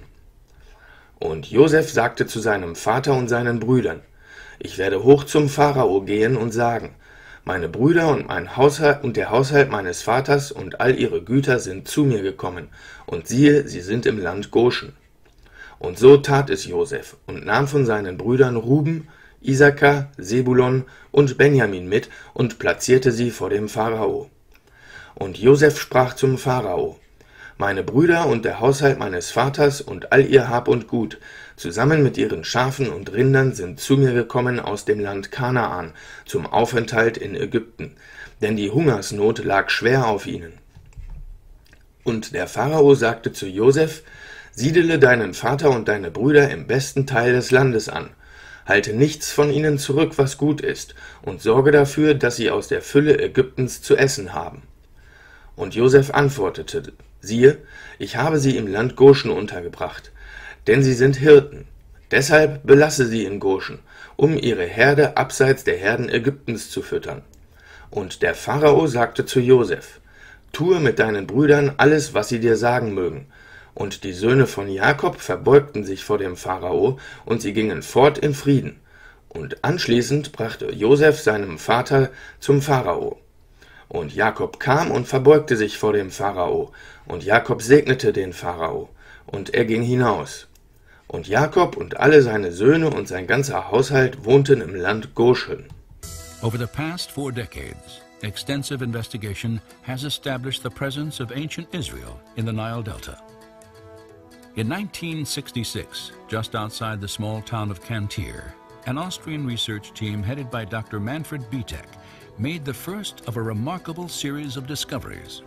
Und Josef sagte zu seinem Vater und seinen Brüdern: Ich werde hoch zum Pharao gehen und sagen: Meine Brüder und mein Haushalt und der Haushalt meines Vaters und all ihre Güter sind zu mir gekommen, und siehe, sie sind im Land Goschen. Und so tat es Josef und nahm von seinen Brüdern Ruben, Isakar, Sebulon und Benjamin mit und platzierte sie vor dem Pharao. Und Josef sprach zum Pharao: Meine Brüder und der Haushalt meines Vaters und all ihr Hab und Gut, zusammen mit ihren Schafen und Rindern, sind zu mir gekommen aus dem Land Kanaan zum Aufenthalt in Ägypten, denn die Hungersnot lag schwer auf ihnen. Und der Pharao sagte zu Josef: Siedele deinen Vater und deine Brüder im besten Teil des Landes an. Halte nichts von ihnen zurück, was gut ist, und sorge dafür, dass sie aus der Fülle Ägyptens zu essen haben. Und Josef antwortete: Siehe, ich habe sie im Land Goschen untergebracht, denn sie sind Hirten. Deshalb belasse sie in Goschen, um ihre Herde abseits der Herden Ägyptens zu füttern. Und der Pharao sagte zu Josef: Tue mit deinen Brüdern alles, was sie dir sagen mögen. Und die Söhne von Jakob verbeugten sich vor dem Pharao, und sie gingen fort in Frieden. Und anschließend brachte Josef seinem Vater zum Pharao. Und Jakob kam und verbeugte sich vor dem Pharao, und Jakob segnete den Pharao, und er ging hinaus. Und Jakob und alle seine Söhne und sein ganzer Haushalt wohnten im Land Goschen. Over the past four decades, extensive investigation has established the presence of ancient Israel in the Nile Delta. In nineteen sixty-six, just outside the small town of Cantir, an Austrian research team headed by Doctor Manfred Bietek made the first of a remarkable series of discoveries.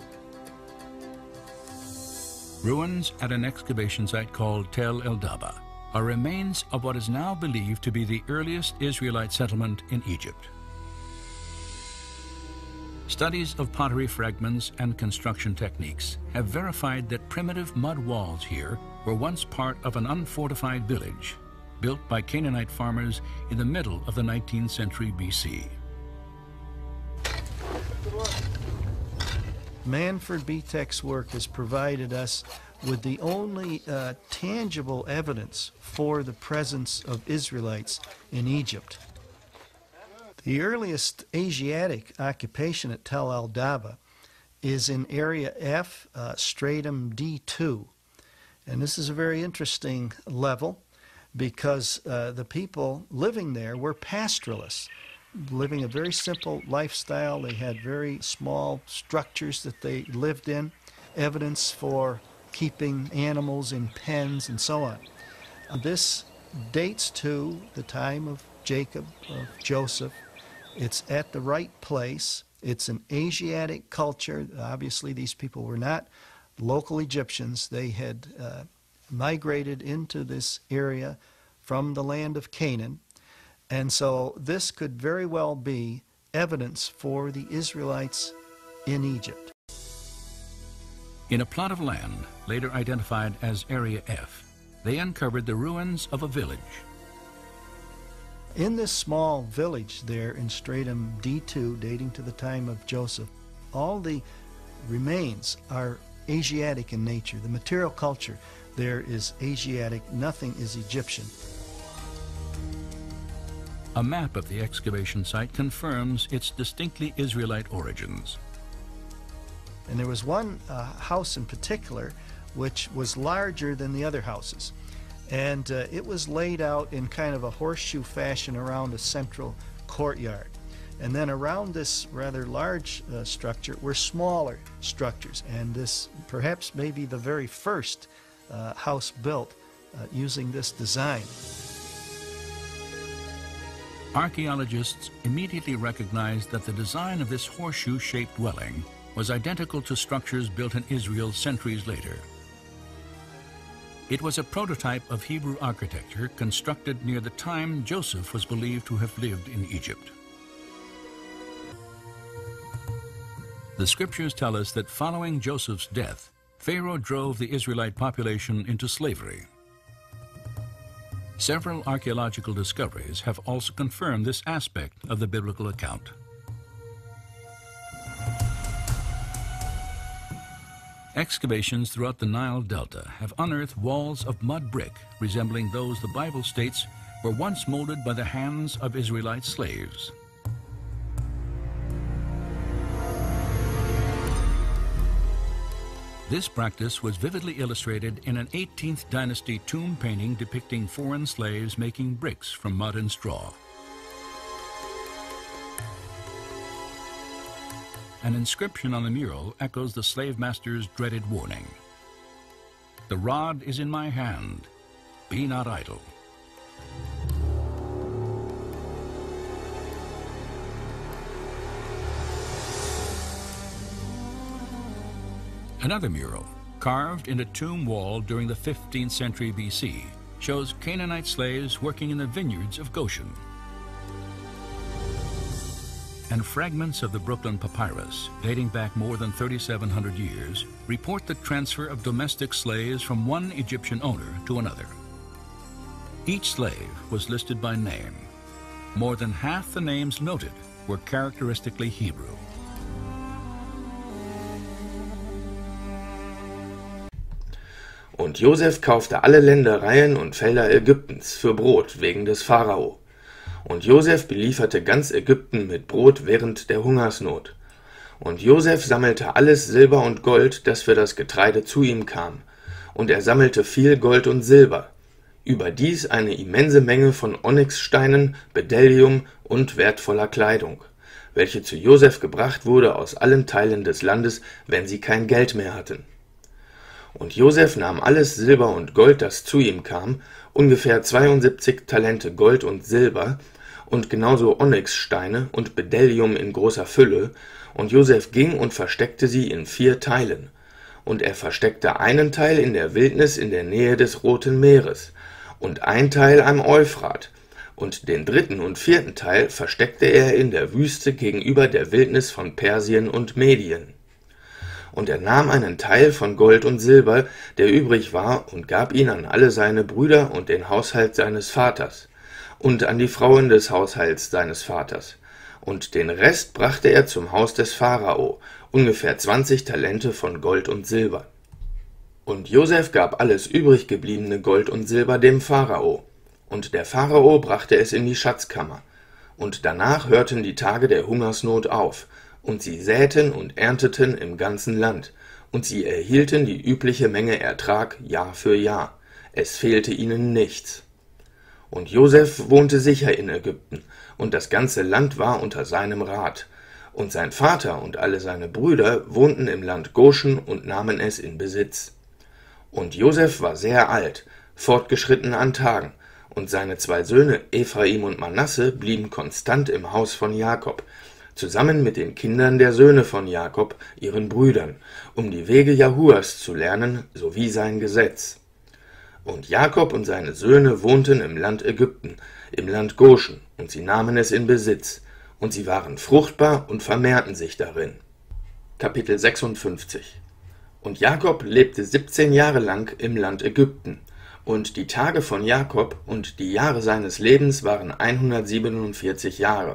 Ruins at an excavation site called Tel El Daba are remains of what is now believed to be the earliest Israelite settlement in Egypt. Studies of pottery fragments and construction techniques have verified that primitive mud walls here were once part of an unfortified village built by Canaanite farmers in the middle of the nineteenth century B C. Manfred Bietek's work has provided us with the only uh, tangible evidence for the presence of Israelites in Egypt. The earliest Asiatic occupation at Tel El Daba is in Area F, uh, Stratum D two. And this is a very interesting level because uh, the people living there were pastoralists, living a very simple lifestyle. They had very small structures that they lived in, evidence for keeping animals in pens and so on. This dates to the time of Jacob, of Joseph. It's at the right place. It's an Asiatic culture. Obviously, these people were not local Egyptians. They had uh, migrated into this area from the land of Canaan. And so this could very well be evidence for the Israelites in Egypt. In a plot of land, later identified as Area F, they uncovered the ruins of a village. In this small village there in Stratum D two, dating to the time of Joseph, all the remains are Asiatic in nature. The material culture there is Asiatic, nothing is Egyptian. A map of the excavation site confirms its distinctly Israelite origins. And there was one uh, house in particular which was larger than the other houses. And uh, it was laid out in kind of a horseshoe fashion around a central courtyard. And then around this rather large uh, structure were smaller structures. And this perhaps may be the very first uh, house built uh, using this design. Archaeologists immediately recognized that the design of this horseshoe-shaped dwelling was identical to structures built in Israel centuries later. It was a prototype of Hebrew architecture constructed near the time Joseph was believed to have lived in Egypt. The scriptures tell us that following Joseph's death, Pharaoh drove the Israelite population into slavery. Several archaeological discoveries have also confirmed this aspect of the biblical account. Excavations throughout the Nile Delta have unearthed walls of mud brick resembling those the Bible states were once molded by the hands of Israelite slaves. This practice was vividly illustrated in an eighteenth dynasty tomb painting depicting foreign slaves making bricks from mud and straw. An inscription on the mural echoes the slave master's dreaded warning: The rod is in my hand. Be not idle. Another mural, carved in a tomb wall during the fifteenth century B C, shows Canaanite slaves working in the vineyards of Goshen. And fragments of the Brooklyn Papyrus, dating back more than thirty-seven hundred years, report the transfer of domestic slaves from one Egyptian owner to another. Each slave was listed by name. More than half the names noted were characteristically Hebrew. Und Josef kaufte alle Ländereien und Felder Ägyptens für Brot wegen des Pharao. Und Josef belieferte ganz Ägypten mit Brot während der Hungersnot. Und Josef sammelte alles Silber und Gold, das für das Getreide zu ihm kam. Und er sammelte viel Gold und Silber. Überdies eine immense Menge von Onyxsteinen, Bdellium und wertvoller Kleidung, welche zu Josef gebracht wurde aus allen Teilen des Landes, wenn sie kein Geld mehr hatten. Und Josef nahm alles Silber und Gold, das zu ihm kam, ungefähr zweiundsiebzig Talente Gold und Silber, und genauso Onyxsteine und Bdellium in großer Fülle, und Josef ging und versteckte sie in vier Teilen. Und er versteckte einen Teil in der Wildnis in der Nähe des Roten Meeres, und ein Teil am Euphrat, und den dritten und vierten Teil versteckte er in der Wüste gegenüber der Wildnis von Persien und Medien. Und er nahm einen Teil von Gold und Silber, der übrig war, und gab ihn an alle seine Brüder und den Haushalt seines Vaters, und an die Frauen des Haushalts seines Vaters. Und den Rest brachte er zum Haus des Pharao, ungefähr zwanzig Talente von Gold und Silber. Und Josef gab alles übrig gebliebene Gold und Silber dem Pharao, und der Pharao brachte es in die Schatzkammer. Und danach hörten die Tage der Hungersnot auf, und sie säten und ernteten im ganzen Land, und sie erhielten die übliche Menge Ertrag Jahr für Jahr. Es fehlte ihnen nichts. Und Josef wohnte sicher in Ägypten, und das ganze Land war unter seinem Rat. Und sein Vater und alle seine Brüder wohnten im Land Goshen und nahmen es in Besitz. Und Josef war sehr alt, fortgeschritten an Tagen, und seine zwei Söhne Ephraim und Manasse blieben konstant im Haus von Jakob, zusammen mit den Kindern der Söhne von Jakob, ihren Brüdern, um die Wege Jahuas zu lernen, sowie sein Gesetz. Und Jakob und seine Söhne wohnten im Land Ägypten, im Land Goshen, und sie nahmen es in Besitz, und sie waren fruchtbar und vermehrten sich darin. Kapitel sechsundfünfzig. Und Jakob lebte siebzehn Jahre lang im Land Ägypten, und die Tage von Jakob und die Jahre seines Lebens waren hundertsiebenundvierzig Jahre.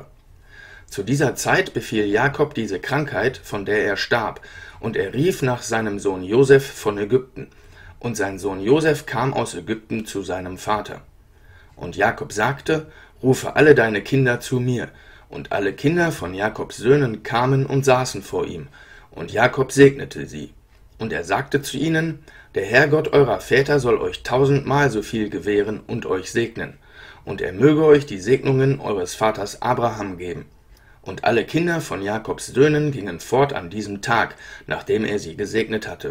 Zu dieser Zeit befiel Jakob diese Krankheit, von der er starb, und er rief nach seinem Sohn Josef von Ägypten, und sein Sohn Josef kam aus Ägypten zu seinem Vater. Und Jakob sagte, rufe alle deine Kinder zu mir, und alle Kinder von Jakobs Söhnen kamen und saßen vor ihm, und Jakob segnete sie. Und er sagte zu ihnen, der Herrgott eurer Väter soll euch tausendmal so viel gewähren und euch segnen, und er möge euch die Segnungen eures Vaters Abraham geben. Und alle Kinder von Jakobs Söhnen gingen fort an diesem Tag, nachdem er sie gesegnet hatte.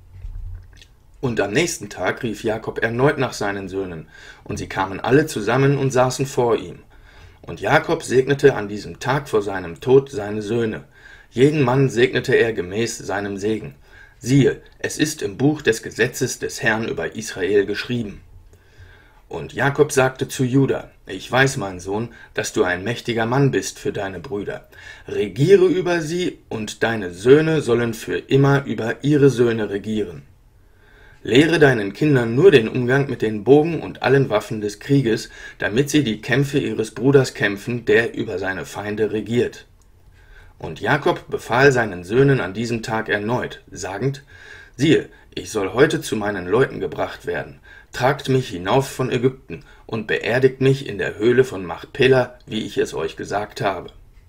Und am nächsten Tag rief Jakob erneut nach seinen Söhnen, und sie kamen alle zusammen und saßen vor ihm. Und Jakob segnete an diesem Tag vor seinem Tod seine Söhne. Jeden Mann segnete er gemäß seinem Segen. Siehe, es ist im Buch des Gesetzes des Herrn über Israel geschrieben. Und Jakob sagte zu Juda, ich weiß, mein Sohn, dass du ein mächtiger Mann bist für deine Brüder. Regiere über sie, und deine Söhne sollen für immer über ihre Söhne regieren. Lehre deinen Kindern nur den Umgang mit den Bogen und allen Waffen des Krieges, damit sie die Kämpfe ihres Bruders kämpfen, der über seine Feinde regiert. Und Jakob befahl seinen Söhnen an diesem Tag erneut, sagend, siehe, ich soll heute zu meinen Leuten gebracht werden. Tragt mich hinauf von Ägypten und beerdigt mich in der Höhle von Machpela, wie ich es euch gesagt habe.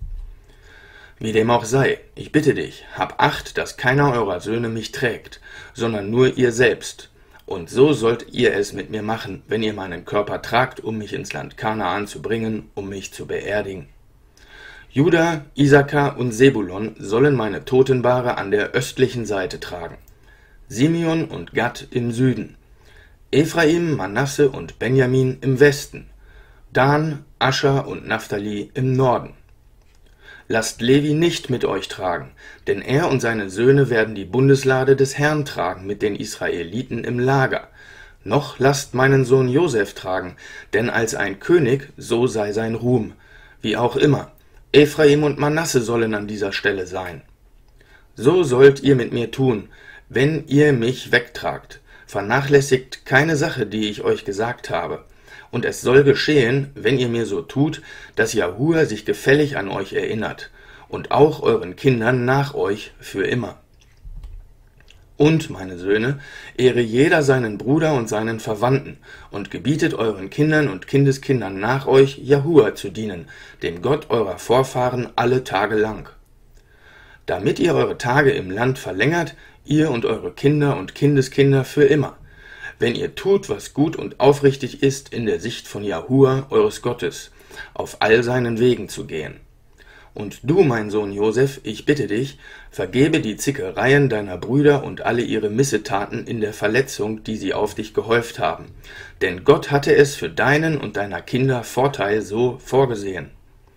Wie dem auch sei, ich bitte dich, hab Acht, dass keiner eurer Söhne mich trägt, sondern nur ihr selbst. Und so sollt ihr es mit mir machen, wenn ihr meinen Körper tragt, um mich ins Land Kanaan zu bringen, um mich zu beerdigen. Juda, Isakar und Sebulon sollen meine Totenbahre an der östlichen Seite tragen. Simeon und Gad im Süden, Ephraim, Manasse und Benjamin im Westen, Dan, Ascher und Naphtali im Norden. Lasst Levi nicht mit euch tragen, denn er und seine Söhne werden die Bundeslade des Herrn tragen mit den Israeliten im Lager. Noch lasst meinen Sohn Josef tragen, denn als ein König, so sei sein Ruhm. Wie auch immer, Ephraim und Manasse sollen an dieser Stelle sein. So sollt ihr mit mir tun, wenn ihr mich wegtragt. Vernachlässigt keine Sache, die ich euch gesagt habe. Und es soll geschehen, wenn ihr mir so tut, dass Jahua sich gefällig an euch erinnert, und auch euren Kindern nach euch für immer. Und, meine Söhne, ehre jeder seinen Bruder und seinen Verwandten, und gebietet euren Kindern und Kindeskindern nach euch, Jahua zu dienen, dem Gott eurer Vorfahren alle Tage lang. Damit ihr eure Tage im Land verlängert, ihr und eure Kinder und Kindeskinder für immer, wenn ihr tut, was gut und aufrichtig ist in der Sicht von Jahua, eures Gottes, auf all seinen Wegen zu gehen. Und du, mein Sohn Josef, ich bitte dich, vergebe die Zickereien deiner Brüder und alle ihre Missetaten in der Verletzung, die sie auf dich gehäuft haben. Denn Gott hatte es für deinen und deiner Kinder Vorteil so vorgesehen.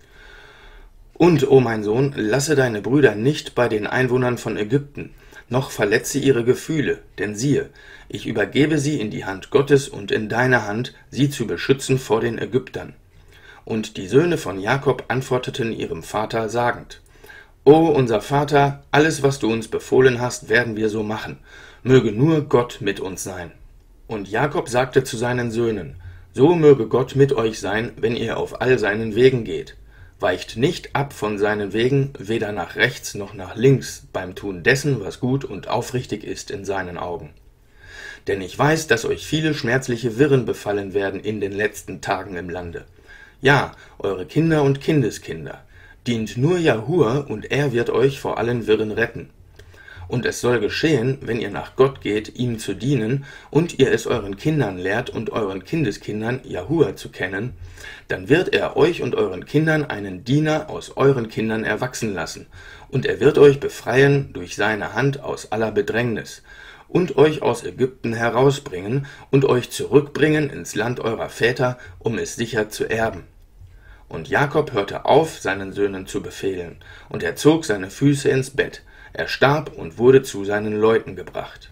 Und, o mein Sohn, lasse deine Brüder nicht bei den Einwohnern von Ägypten, noch verletze ihre Gefühle, denn siehe, ich übergebe sie in die Hand Gottes und in deine Hand, sie zu beschützen vor den Ägyptern. Und die Söhne von Jakob antworteten ihrem Vater sagend: O unser Vater, alles, was du uns befohlen hast, werden wir so machen. Möge nur Gott mit uns sein. Und Jakob sagte zu seinen Söhnen: So möge Gott mit euch sein, wenn ihr auf all seinen Wegen geht. Weicht nicht ab von seinen Wegen, weder nach rechts noch nach links, beim Tun dessen, was gut und aufrichtig ist in seinen Augen. Denn ich weiß, dass euch viele schmerzliche Wirren befallen werden in den letzten Tagen im Lande. Ja, eure Kinder und Kindeskinder. Dient nur Jahua, und er wird euch vor allen Wirren retten. Und es soll geschehen, wenn ihr nach Gott geht, ihm zu dienen, und ihr es euren Kindern lehrt und euren Kindeskindern Jahua zu kennen, dann wird er euch und euren Kindern einen Diener aus euren Kindern erwachsen lassen, und er wird euch befreien durch seine Hand aus aller Bedrängnis, und euch aus Ägypten herausbringen und euch zurückbringen ins Land eurer Väter, um es sicher zu erben. Und Jakob hörte auf, seinen Söhnen zu befehlen, und er zog seine Füße ins Bett. Er starb und wurde zu seinen Leuten gebracht.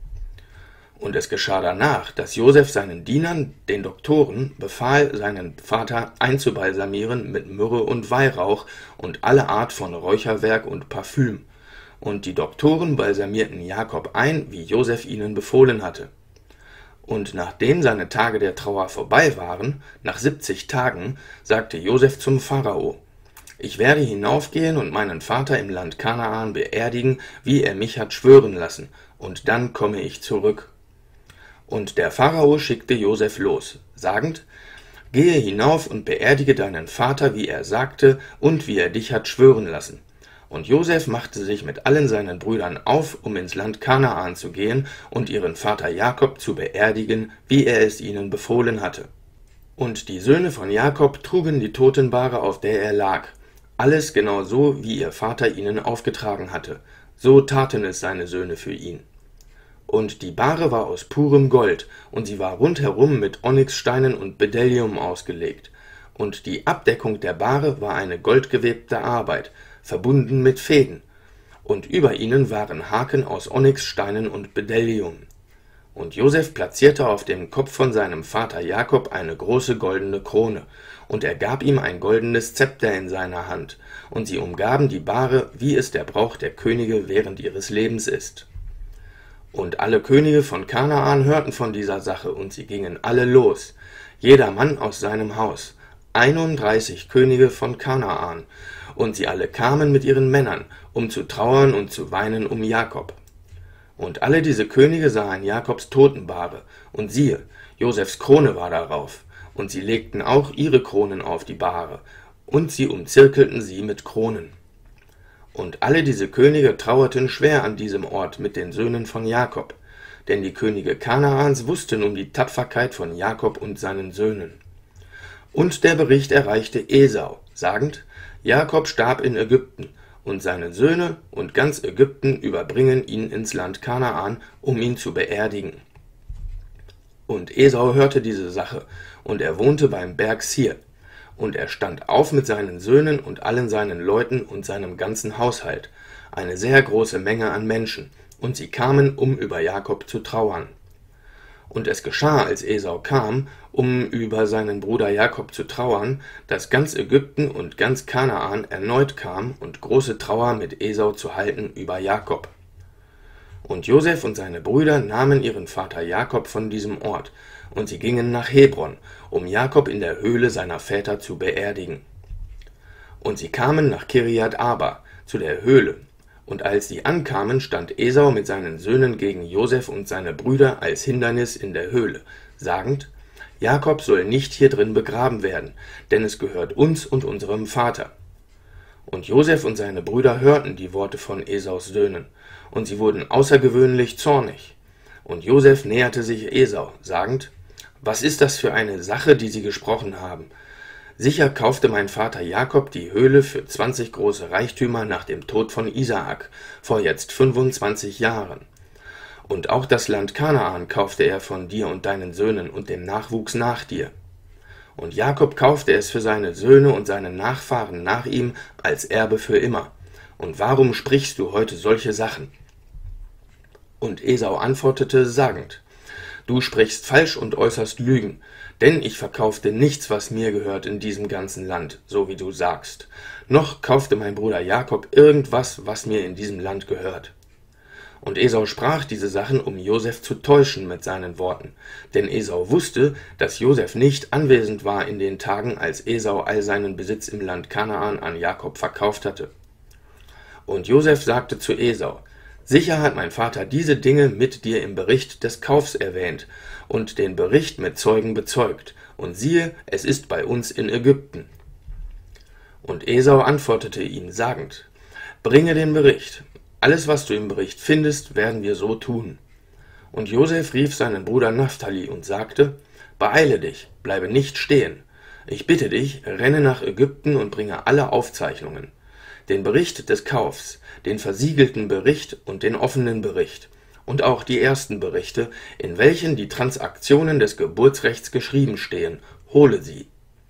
Und es geschah danach, dass Josef seinen Dienern, den Doktoren, befahl, seinen Vater einzubalsamieren mit Myrrhe und Weihrauch und alle Art von Räucherwerk und Parfüm. Und die Doktoren balsamierten Jakob ein, wie Josef ihnen befohlen hatte. Und nachdem seine Tage der Trauer vorbei waren, nach siebzig Tagen, sagte Josef zum Pharao: Ich werde hinaufgehen und meinen Vater im Land Kanaan beerdigen, wie er mich hat schwören lassen, und dann komme ich zurück. Und der Pharao schickte Josef los, sagend: Gehe hinauf und beerdige deinen Vater, wie er sagte und wie er dich hat schwören lassen. Und Josef machte sich mit allen seinen Brüdern auf, um ins Land Kanaan zu gehen und ihren Vater Jakob zu beerdigen, wie er es ihnen befohlen hatte. Und die Söhne von Jakob trugen die Totenbahre, auf der er lag, alles genau so, wie ihr Vater ihnen aufgetragen hatte. So taten es seine Söhne für ihn. Und die Bahre war aus purem Gold, und sie war rundherum mit Onyxsteinen und Bdellium ausgelegt. Und die Abdeckung der Bahre war eine goldgewebte Arbeit, verbunden mit Fäden. Und über ihnen waren Haken aus Onyxsteinen und Bdellium. Und Josef platzierte auf dem Kopf von seinem Vater Jakob eine große goldene Krone, und er gab ihm ein goldenes Zepter in seiner Hand, und sie umgaben die Bahre, wie es der Brauch der Könige während ihres Lebens ist. Und alle Könige von Kanaan hörten von dieser Sache, und sie gingen alle los, jeder Mann aus seinem Haus, einunddreißig Könige von Kanaan, und sie alle kamen mit ihren Männern, um zu trauern und zu weinen um Jakob. Und alle diese Könige sahen Jakobs Totenbahre, und siehe, Josefs Krone war darauf, und sie legten auch ihre Kronen auf die Bahre, und sie umzirkelten sie mit Kronen. Und alle diese Könige trauerten schwer an diesem Ort mit den Söhnen von Jakob, denn die Könige Kanaans wussten um die Tapferkeit von Jakob und seinen Söhnen. Und der Bericht erreichte Esau, sagend: Jakob starb in Ägypten, und seine Söhne und ganz Ägypten überbringen ihn ins Land Kanaan, um ihn zu beerdigen. Und Esau hörte diese Sache, und er wohnte beim Berg Seir. Und er stand auf mit seinen Söhnen und allen seinen Leuten und seinem ganzen Haushalt, eine sehr große Menge an Menschen, und sie kamen, um über Jakob zu trauern. Und es geschah, als Esau kam, um über seinen Bruder Jakob zu trauern, dass ganz Ägypten und ganz Kanaan erneut kam, und große Trauer mit Esau zu halten über Jakob. Und Josef und seine Brüder nahmen ihren Vater Jakob von diesem Ort, und sie gingen nach Hebron, um Jakob in der Höhle seiner Väter zu beerdigen. Und sie kamen nach Kirjat Arba, zu der Höhle. Und als sie ankamen, stand Esau mit seinen Söhnen gegen Josef und seine Brüder als Hindernis in der Höhle, sagend: Jakob soll nicht hier drin begraben werden, denn es gehört uns und unserem Vater. Und Josef und seine Brüder hörten die Worte von Esaus Söhnen, und sie wurden außergewöhnlich zornig. Und Josef näherte sich Esau, sagend: Was ist das für eine Sache, die sie gesprochen haben? Sicher kaufte mein Vater Jakob die Höhle für zwanzig große Reichtümer nach dem Tod von Isaak, vor jetzt fünfundzwanzig Jahren. Und auch das Land Kanaan kaufte er von dir und deinen Söhnen und dem Nachwuchs nach dir. Und Jakob kaufte es für seine Söhne und seine Nachfahren nach ihm als Erbe für immer. Und warum sprichst du heute solche Sachen? Und Esau antwortete, sagend: Du sprichst falsch und äußerst Lügen, denn ich verkaufte nichts, was mir gehört in diesem ganzen Land, so wie du sagst. Noch kaufte mein Bruder Jakob irgendwas, was mir in diesem Land gehört. Und Esau sprach diese Sachen, um Josef zu täuschen mit seinen Worten, denn Esau wusste, dass Josef nicht anwesend war in den Tagen, als Esau all seinen Besitz im Land Kanaan an Jakob verkauft hatte. Und Josef sagte zu Esau: Sicher hat mein Vater diese Dinge mit dir im Bericht des Kaufs erwähnt und den Bericht mit Zeugen bezeugt, und siehe, es ist bei uns in Ägypten. Und Esau antwortete ihm, sagend: Bringe den Bericht. Alles, was du im Bericht findest, werden wir so tun. Und Josef rief seinen Bruder Naphtali und sagte: Beeile dich, bleibe nicht stehen. Ich bitte dich, renne nach Ägypten und bringe alle Aufzeichnungen, den Bericht des Kaufs, den versiegelten Bericht und den offenen Bericht, und auch die ersten Berichte, in welchen die Transaktionen des Geburtsrechts geschrieben stehen, hole sie.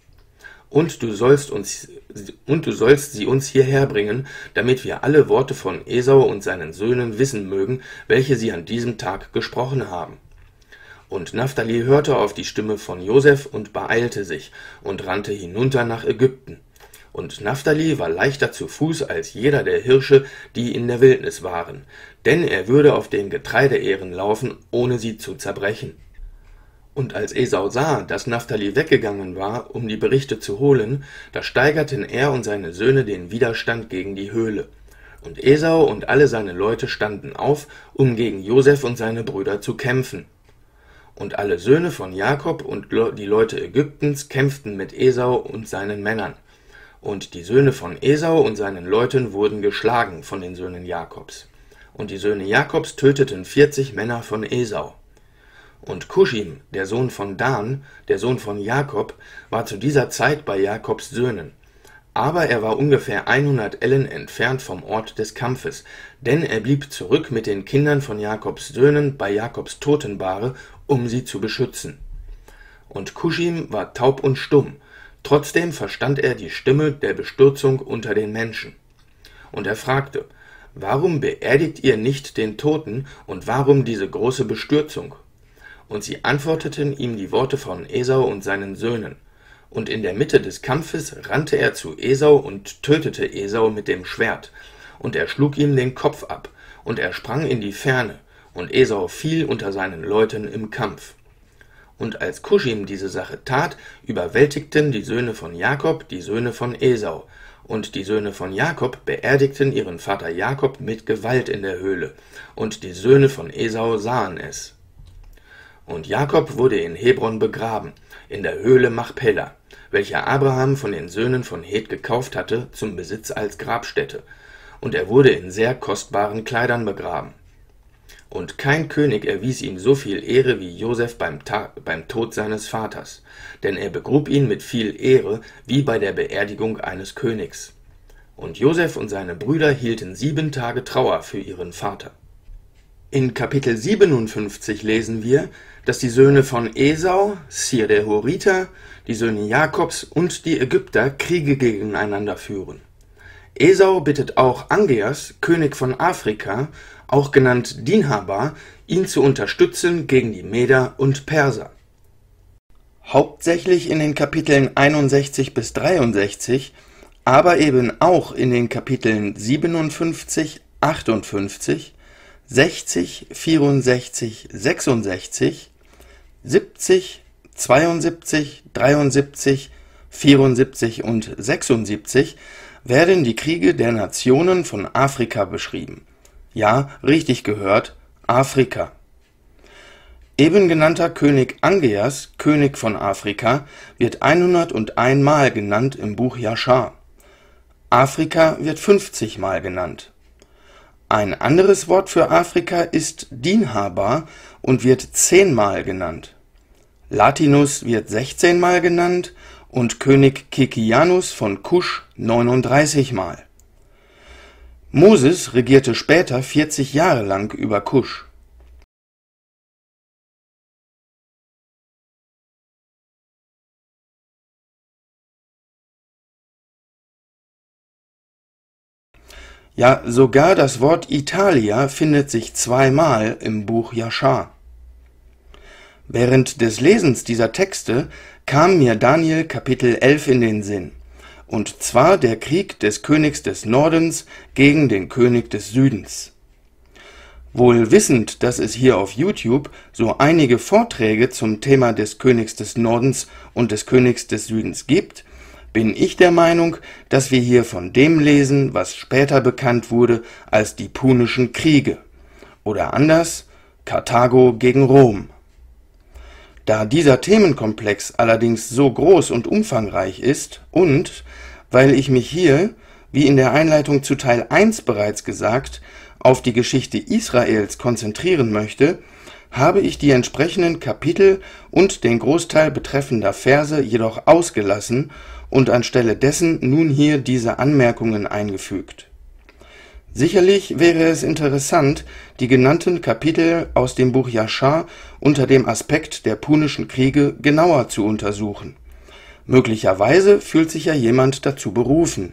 Und du sollst uns und du sollst sie uns hierher bringen, damit wir alle Worte von Esau und seinen Söhnen wissen mögen, welche sie an diesem Tag gesprochen haben. Und Naphtali hörte auf die Stimme von Josef und beeilte sich und rannte hinunter nach Ägypten. Und Naphtali war leichter zu Fuß als jeder der Hirsche, die in der Wildnis waren, denn er würde auf den Getreideähren laufen, ohne sie zu zerbrechen. Und als Esau sah, dass Naphtali weggegangen war, um die Berichte zu holen, da steigerten er und seine Söhne den Widerstand gegen die Höhle. Und Esau und alle seine Leute standen auf, um gegen Josef und seine Brüder zu kämpfen. Und alle Söhne von Jakob und die Leute Ägyptens kämpften mit Esau und seinen Männern. Und die Söhne von Esau und seinen Leuten wurden geschlagen von den Söhnen Jakobs. Und die Söhne Jakobs töteten vierzig Männer von Esau. Und Kuschim, der Sohn von Dan, der Sohn von Jakob, war zu dieser Zeit bei Jakobs Söhnen. Aber er war ungefähr hundert Ellen entfernt vom Ort des Kampfes, denn er blieb zurück mit den Kindern von Jakobs Söhnen bei Jakobs Totenbahre, um sie zu beschützen. Und Kuschim war taub und stumm, trotzdem verstand er die Stimme der Bestürzung unter den Menschen. Und er fragte: Warum beerdigt ihr nicht den Toten, und warum diese große Bestürzung? Und sie antworteten ihm die Worte von Esau und seinen Söhnen. Und in der Mitte des Kampfes rannte er zu Esau und tötete Esau mit dem Schwert. Und er schlug ihm den Kopf ab, und er sprang in die Ferne, und Esau fiel unter seinen Leuten im Kampf. Und als Kuschim diese Sache tat, überwältigten die Söhne von Jakob die Söhne von Esau. Und die Söhne von Jakob beerdigten ihren Vater Jakob mit Gewalt in der Höhle. Und die Söhne von Esau sahen es. Und Jakob wurde in Hebron begraben, in der Höhle Machpelah, welche Abraham von den Söhnen von Het gekauft hatte, zum Besitz als Grabstätte. Und er wurde in sehr kostbaren Kleidern begraben. Und kein König erwies ihm so viel Ehre wie Josef beim, Ta- beim Tod seines Vaters, denn er begrub ihn mit viel Ehre, wie bei der Beerdigung eines Königs. und Josef und seine Brüder hielten sieben Tage Trauer für ihren Vater. In Kapitel siebenundfünfzig lesen wir, dass die Söhne von Esau, Sir der Horiter, die Söhne Jakobs und die Ägypter Kriege gegeneinander führen. Esau bittet auch Angeas, König von Afrika, auch genannt Dinhabar, ihn zu unterstützen gegen die Meder und Perser. Hauptsächlich in den Kapiteln einundsechzig bis dreiundsechzig, aber eben auch in den Kapiteln siebenundfünfzig, achtundfünfzig, sechzig, vierundsechzig, sechsundsechzig, siebzig, zweiundsiebzig, dreiundsiebzig, vierundsiebzig und sechsundsiebzig werden die Kriege der Nationen von Afrika beschrieben. Ja, richtig gehört, Afrika. Eben genannter König Angeas, König von Afrika, wird hunderteins Mal genannt im Buch Jaschar. Afrika wird fünfzig Mal genannt. Ein anderes Wort für Afrika ist Dinhabar und wird zehn Mal genannt. Latinus wird sechzehn Mal genannt und König Kikianus von Kusch neununddreißig Mal. Moses regierte später vierzig Jahre lang über Kusch. Ja, sogar das Wort Italia findet sich zweimal im Buch Jaschar. Während des Lesens dieser Texte kam mir Daniel Kapitel elf in den Sinn, und zwar der Krieg des Königs des Nordens gegen den König des Südens. Wohl wissend, dass es hier auf YouTube so einige Vorträge zum Thema des Königs des Nordens und des Königs des Südens gibt, bin ich der Meinung, dass wir hier von dem lesen, was später bekannt wurde als die Punischen Kriege, oder anders, Karthago gegen Rom. Da dieser Themenkomplex allerdings so groß und umfangreich ist und, weil ich mich hier, wie in der Einleitung zu Teil eins bereits gesagt, auf die Geschichte Israels konzentrieren möchte, habe ich die entsprechenden Kapitel und den Großteil betreffender Verse jedoch ausgelassen und anstelle dessen nun hier diese Anmerkungen eingefügt. Sicherlich wäre es interessant, die genannten Kapitel aus dem Buch Jaschar unter dem Aspekt der Punischen Kriege genauer zu untersuchen. Möglicherweise fühlt sich ja jemand dazu berufen.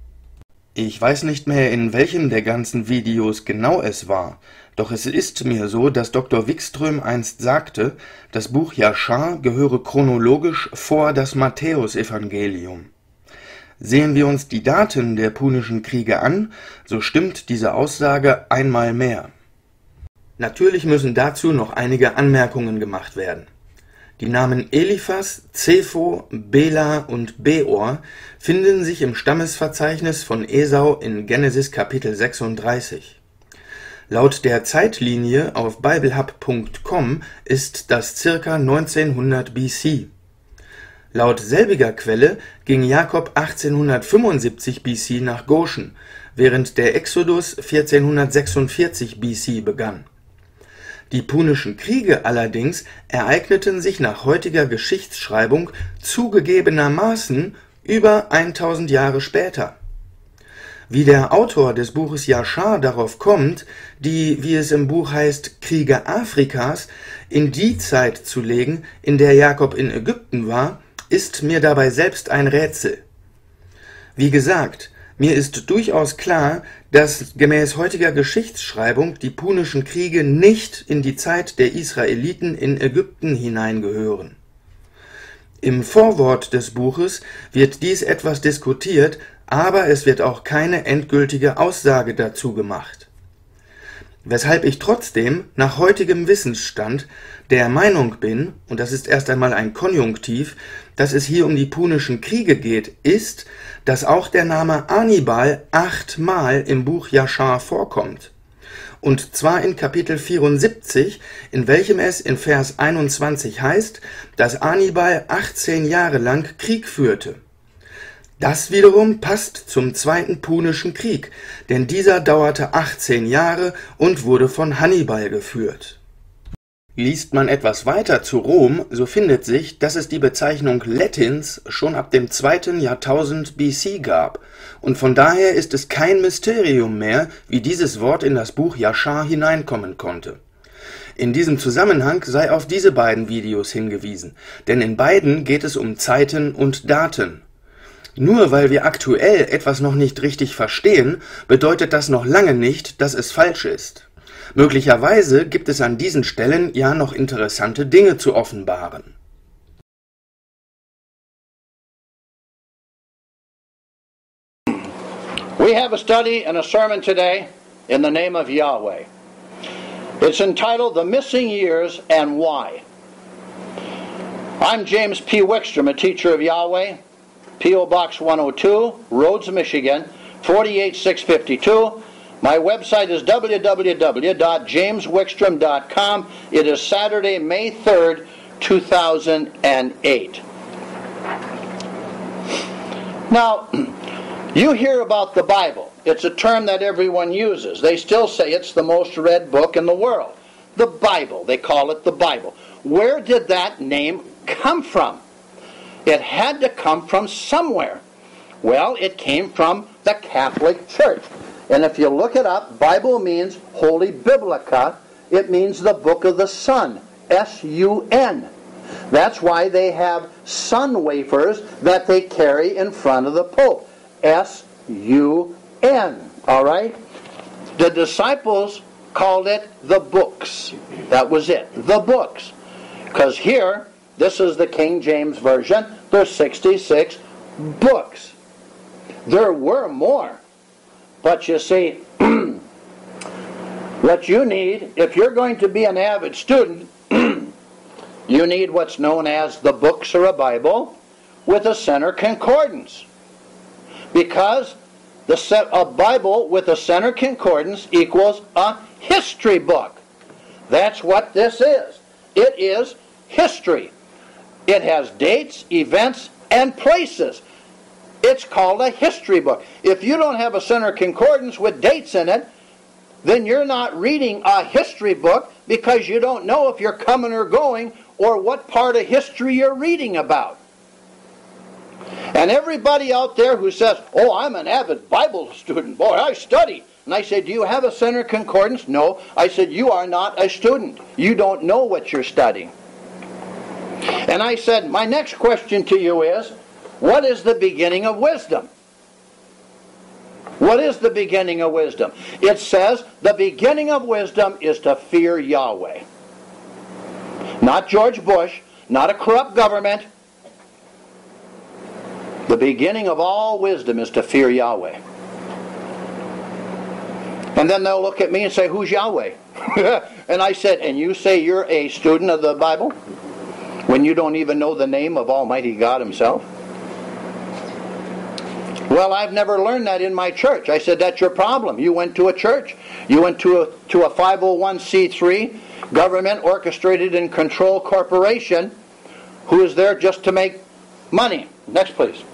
Ich weiß nicht mehr, in welchem der ganzen Videos genau es war, doch es ist mir so, dass Doktor Wikström einst sagte, das Buch Jaschar gehöre chronologisch vor das Matthäusevangelium. Sehen wir uns die Daten der Punischen Kriege an, so stimmt diese Aussage einmal mehr. Natürlich müssen dazu noch einige Anmerkungen gemacht werden. Die Namen Eliphas, Zepho, Bela und Beor finden sich im Stammesverzeichnis von Esau in Genesis Kapitel sechsunddreißig. Laut der Zeitlinie auf biblehub punkt com ist das circa neunzehnhundert B C. Laut selbiger Quelle ging Jakob achtzehnhundertfünfundsiebzig B C nach Goshen, während der Exodus vierzehnhundertsechsundvierzig B C begann. Die Punischen Kriege allerdings ereigneten sich nach heutiger Geschichtsschreibung zugegebenermaßen über tausend Jahre später. Wie der Autor des Buches Jaschar darauf kommt, die, wie es im Buch heißt, Kriege Afrikas in die Zeit zu legen, in der Jakob in Ägypten war, ist mir dabei selbst ein Rätsel. Wie gesagt, mir ist durchaus klar, dass gemäß heutiger Geschichtsschreibung die Punischen Kriege nicht in die Zeit der Israeliten in Ägypten hineingehören. Im Vorwort des Buches wird dies etwas diskutiert, aber es wird auch keine endgültige Aussage dazu gemacht. Weshalb ich trotzdem nach heutigem Wissensstand der Meinung bin, und das ist erst einmal ein Konjunktiv, dass es hier um die Punischen Kriege geht, ist, dass auch der Name Anibal achtmal im Buch Jaschar vorkommt. Und zwar in Kapitel vierundsiebzig, in welchem es in Vers einundzwanzig heißt, dass Anibal achtzehn Jahre lang Krieg führte. Das wiederum passt zum Zweiten Punischen Krieg, denn dieser dauerte achtzehn Jahre und wurde von Hannibal geführt. Liest man etwas weiter zu Rom, so findet sich, dass es die Bezeichnung Latins schon ab dem zweiten Jahrtausend B C gab, und von daher ist es kein Mysterium mehr, wie dieses Wort in das Buch Jaschar hineinkommen konnte. In diesem Zusammenhang sei auf diese beiden Videos hingewiesen, denn in beiden geht es um Zeiten und Daten. Nur weil wir aktuell etwas noch nicht richtig verstehen, bedeutet das noch lange nicht, dass es falsch ist. Möglicherweise gibt es an diesen Stellen ja noch interessante Dinge zu offenbaren. We have a study and a sermon today in the name of Yahweh. It's entitled The Missing Years and Why. I'm James P. Wickstrom, a teacher of Yahweh, P O Box one oh two, Rhodes, Michigan, four eight six five two. My website is w w w dot james wickstrom dot com. It is Saturday, May third, two thousand eight. Now, you hear about the Bible. It's a term that everyone uses. They still say it's the most read book in the world. The Bible. They call it the Bible. Where did that name come from? It had to come from somewhere. Well, it came from the Catholic Church. And if you look it up, Bible means Holy Biblica. It means the book of the sun, S U N. That's why they have sun wafers that they carry in front of the Pope, S U N. All right? The disciples called it the books. That was it, the books. Because here, this is the King James Version, there's sixty-six books. There were more. But you see, what you need, if you're going to be an avid student, you need what's known as the books or a Bible with a center concordance. Because the set, a Bible with a center concordance equals a history book. That's what this is. It is history. It has dates, events, and places. It's called a history book. If you don't have a center concordance with dates in it, then you're not reading a history book because you don't know if you're coming or going or what part of history you're reading about. And everybody out there who says, oh, I'm an avid Bible student, boy, I study. And I say, do you have a center concordance? No. I said, you are not a student. You don't know what you're studying. And I said, my next question to you is, what is the beginning of wisdom? What is the beginning of wisdom? It says the beginning of wisdom is to fear Yahweh. Not George Bush, not a corrupt government. The beginning of all wisdom is to fear Yahweh. And then they'll look at me and say, who's Yahweh? And I said, and you say you're a student of the Bible? When you don't even know the name of Almighty God Himself? Well, I've never learned that in my church. I said, that's your problem. You went to a church. You went to a, to a five oh one c three, government orchestrated and controlled corporation who is there just to make money. Next, please.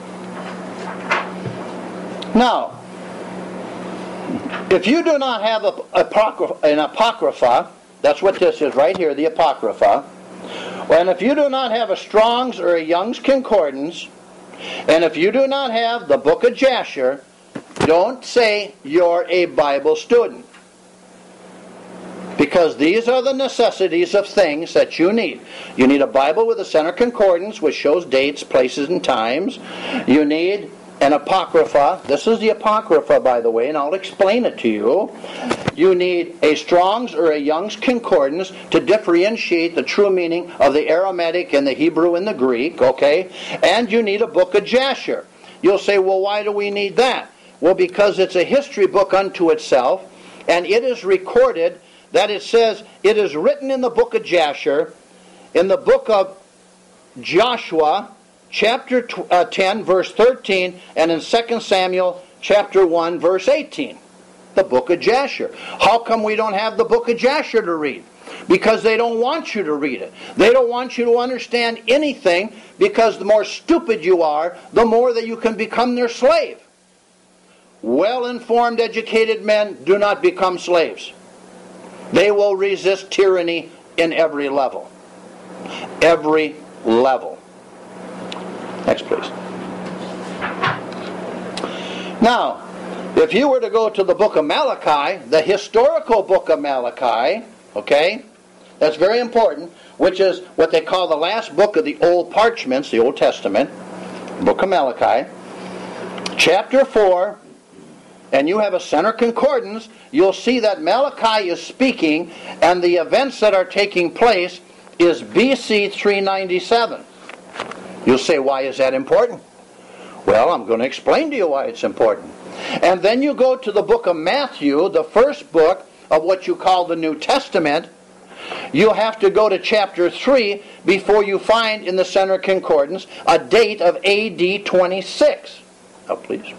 Now, if you do not have a, a, an apocrypha, that's what this is right here, the apocrypha, and if you do not have a Strong's or a Young's Concordance, and if you do not have the book of Jasher, don't say you're a Bible student. Because these are the necessities of things that you need. You need a Bible with a center concordance which shows dates, places, and times. You need an apocrypha. This is the apocrypha, by the way, and I'll explain it to you. You need a Strong's or a Young's Concordance to differentiate the true meaning of the Aramaic and the Hebrew and the Greek, okay? And you need a book of Jasher. You'll say, well, why do we need that? Well, because it's a history book unto itself, and it is recorded that it says, it is written in the book of Jasher, in the book of Joshua, chapter ten, verse thirteen, and in Second Samuel, chapter one, verse eighteen. The book of Jasher. How come we don't have the book of Jasher to read? Because they don't want you to read it. They don't want you to understand anything, because the more stupid you are, the more that you can become their slave. Well-informed, educated men do not become slaves. They will resist tyranny in every level. Every level. Next, please. Now, if you were to go to the book of Malachi, the historical book of Malachi, okay, that's very important, which is what they call the last book of the old parchments, the Old Testament, book of Malachi, chapter four, and you have a center concordance, you'll see that Malachi is speaking, and the events that are taking place is B C three ninety-seven. You'll say, why is that important? Well, I'm going to explain to you why it's important. And then you go to the book of Matthew, the first book of what you call the New Testament. You'll have to go to chapter three before you find in the center concordance a date of A D twenty-six. Oh, please.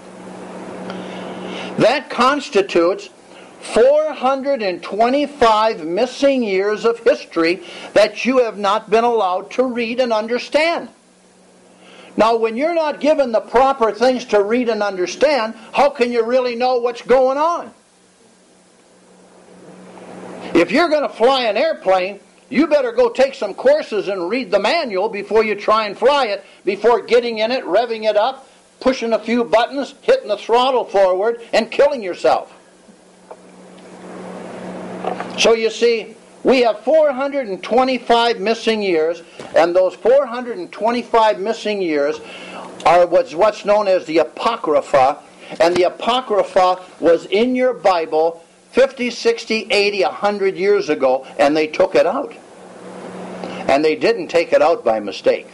That constitutes four hundred twenty-five missing years of history that you have not been allowed to read and understand. Now, when you're not given the proper things to read and understand, how can you really know what's going on? If you're going to fly an airplane, you better go take some courses and read the manual before you try and fly it, before getting in it, revving it up, pushing a few buttons, hitting the throttle forward, and killing yourself. So you see, we have four hundred twenty-five missing years, and those four hundred twenty-five missing years are what's, what's known as the Apocrypha, and the Apocrypha was in your Bible fifty, sixty, eighty, one hundred years ago, and they took it out. And they didn't take it out by mistake.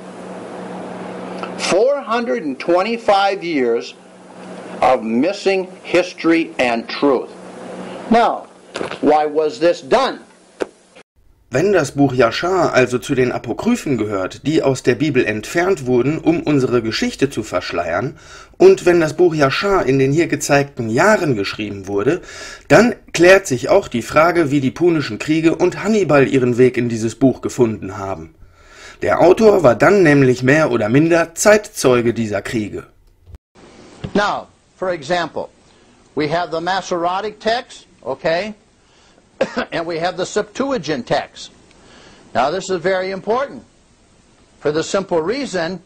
four hundred twenty-five years of missing history and truth. Now, why was this done? Wenn das Buch Jaschar also zu den Apokryphen gehört, die aus der Bibel entfernt wurden, um unsere Geschichte zu verschleiern, und wenn das Buch Jaschar in den hier gezeigten Jahren geschrieben wurde, dann klärt sich auch die Frage, wie die Punischen Kriege und Hannibal ihren Weg in dieses Buch gefunden haben. Der Autor war dann nämlich mehr oder minder Zeitzeuge dieser Kriege. Now, for example, we have the Masoretic text, okay? And we have the Septuagint text. Now this is very important for the simple reason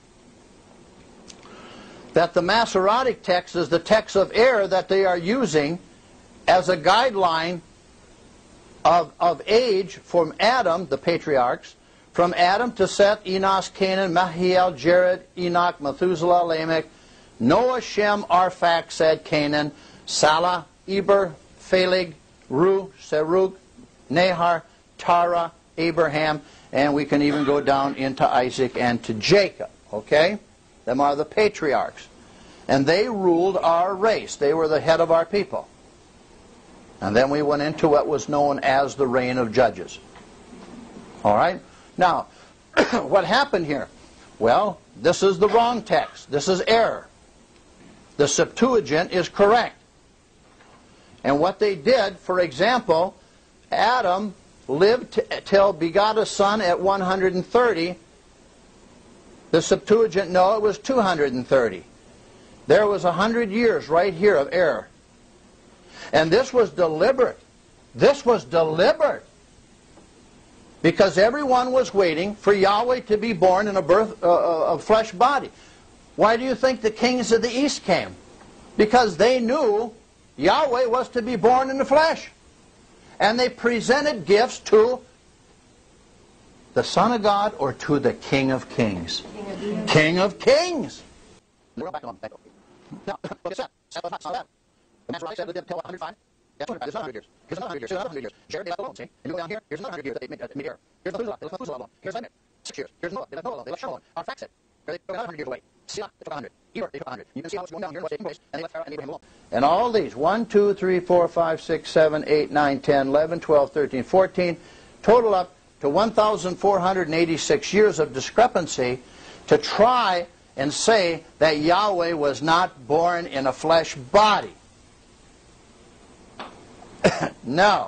that the Masoretic text is the text of error that they are using as a guideline of, of age from Adam, the patriarchs, from Adam to Seth, Enos, Canaan, Mahaziel, Jared, Enoch, Methuselah, Lamech, Noah, Shem, Arphaxad, Canaan, Salah, Eber, Phaleg, Ru, Serug, Nahar, Tara, Abraham, and we can even go down into Isaac and to Jacob. Okay? Them are the patriarchs. And they ruled our race. They were the head of our people. And then we went into what was known as the reign of judges. All right? Now, what happened here? Well, this is the wrong text. This is error. The Septuagint is correct. And what they did, for example, Adam lived till begot a son at one hundred thirty. The Septuagint, no, it was two hundred thirty. There was one hundred years right here of error. And this was deliberate. This was deliberate. Because everyone was waiting for Yahweh to be born in a birth, uh, a flesh body. Why do you think the kings of the east came? Because they knew Yahweh was to be born in the flesh. And they presented gifts to the Son of God or to the King of Kings. King of Kings. King of Kings. Now, guess that. Sabbath not that. The Masoretic said until one hundred five. That's two hundred. There's another one hundred years. Here's another one hundred years. Here's another one hundred years. Jared, they left alone, see? And you go down here, here's another one hundred years that they made, uh, made error. Here's Methuselah. They left Methuselah alone. Here's Lamech. Six years. Here's Noah. They left Noah alone. They left Shem alone. Arphaxad. They took another one hundred years away. Selah, they took one hundred. Eber, they took one hundred. You can see how it's going down here and what's taking place. And they left Sarah and Abraham alone. And all these, one, two, three, four, five, six, seven, eight, nine, ten, eleven, twelve, thirteen, fourteen, total up to one thousand four hundred eighty-six years of discrepancy to try and say that Yahweh was not born in a flesh body. No.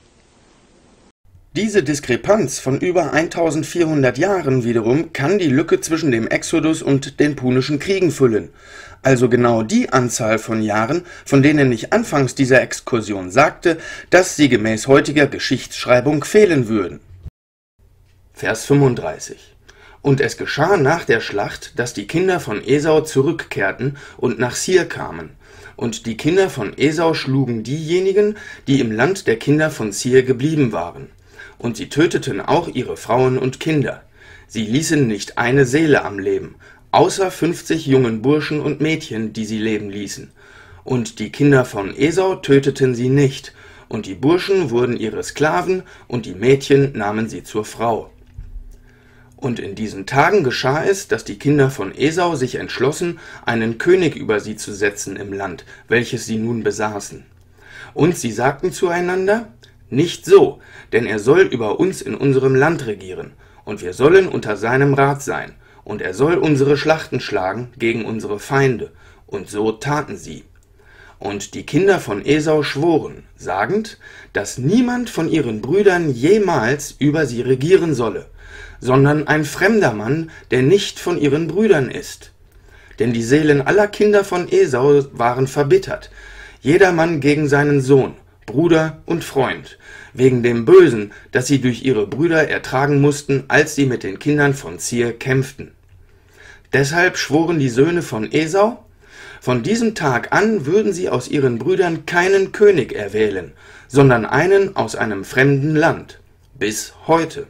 Diese Diskrepanz von über eintausendvierhundert Jahren wiederum kann die Lücke zwischen dem Exodus und den Punischen Kriegen füllen. also genau die Anzahl von Jahren, von denen ich anfangs dieser Exkursion sagte, dass sie gemäß heutiger Geschichtsschreibung fehlen würden. Vers fünfunddreißig. Und es geschah nach der Schlacht, dass die Kinder von Esau zurückkehrten und nach Seir kamen. Und die Kinder von Esau schlugen diejenigen, die im Land der Kinder von Seir geblieben waren. Und sie töteten auch ihre Frauen und Kinder. Sie ließen nicht eine Seele am Leben, außer fünfzig jungen Burschen und Mädchen, die sie leben ließen. Und die Kinder von Esau töteten sie nicht, und die Burschen wurden ihre Sklaven, und die Mädchen nahmen sie zur Frau. Und in diesen Tagen geschah es, dass die Kinder von Esau sich entschlossen, einen König über sie zu setzen im Land, welches sie nun besaßen. Und sie sagten zueinander: Nicht so, denn er soll über uns in unserem Land regieren, und wir sollen unter seinem Rat sein, und er soll unsere Schlachten schlagen gegen unsere Feinde. Und so taten sie. Und die Kinder von Esau schworen, sagend, dass niemand von ihren Brüdern jemals über sie regieren solle, sondern ein fremder Mann, der nicht von ihren Brüdern ist. Denn die Seelen aller Kinder von Esau waren verbittert, jedermann gegen seinen Sohn, Bruder und Freund, wegen dem Bösen, das sie durch ihre Brüder ertragen mussten, als sie mit den Kindern von Seir kämpften. Deshalb schworen die Söhne von Esau, von diesem Tag an würden sie aus ihren Brüdern keinen König erwählen, sondern einen aus einem fremden Land, bis heute.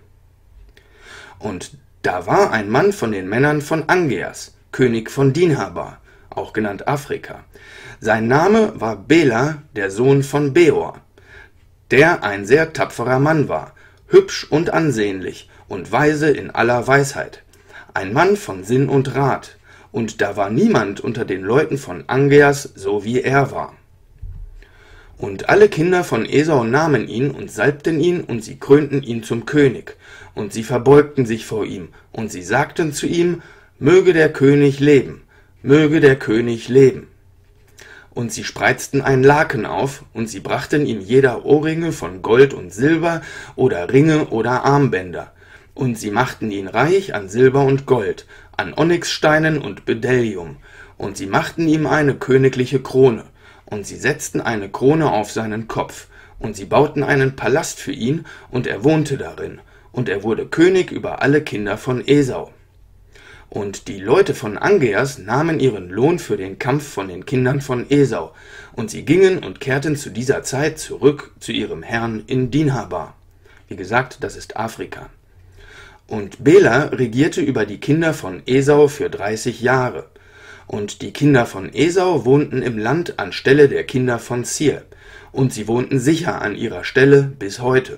Und da war ein Mann von den Männern von Angeas, König von Dinhabar, auch genannt Afrika. Sein Name war Bela, der Sohn von Beor, der ein sehr tapferer Mann war, hübsch und ansehnlich und weise in aller Weisheit, ein Mann von Sinn und Rat, und da war niemand unter den Leuten von Angeas so wie er war. Und alle Kinder von Esau nahmen ihn und salbten ihn, und sie krönten ihn zum König, und sie verbeugten sich vor ihm, und sie sagten zu ihm: Möge der König leben, möge der König leben. Und sie spreizten ein Laken auf, und sie brachten ihm jeder Ohrringe von Gold und Silber oder Ringe oder Armbänder, und sie machten ihn reich an Silber und Gold, an Onyxsteinen und Bdellium, und sie machten ihm eine königliche Krone, und sie setzten eine Krone auf seinen Kopf, und sie bauten einen Palast für ihn, und er wohnte darin, und er wurde König über alle Kinder von Esau. Und die Leute von Angeas nahmen ihren Lohn für den Kampf von den Kindern von Esau, und sie gingen und kehrten zu dieser Zeit zurück zu ihrem Herrn in Dinhabar. Wie gesagt, das ist Afrika. Und Bela regierte über die Kinder von Esau für dreißig Jahre. Und die Kinder von Esau wohnten im Land anstelle der Kinder von Seir, und sie wohnten sicher an ihrer Stelle bis heute.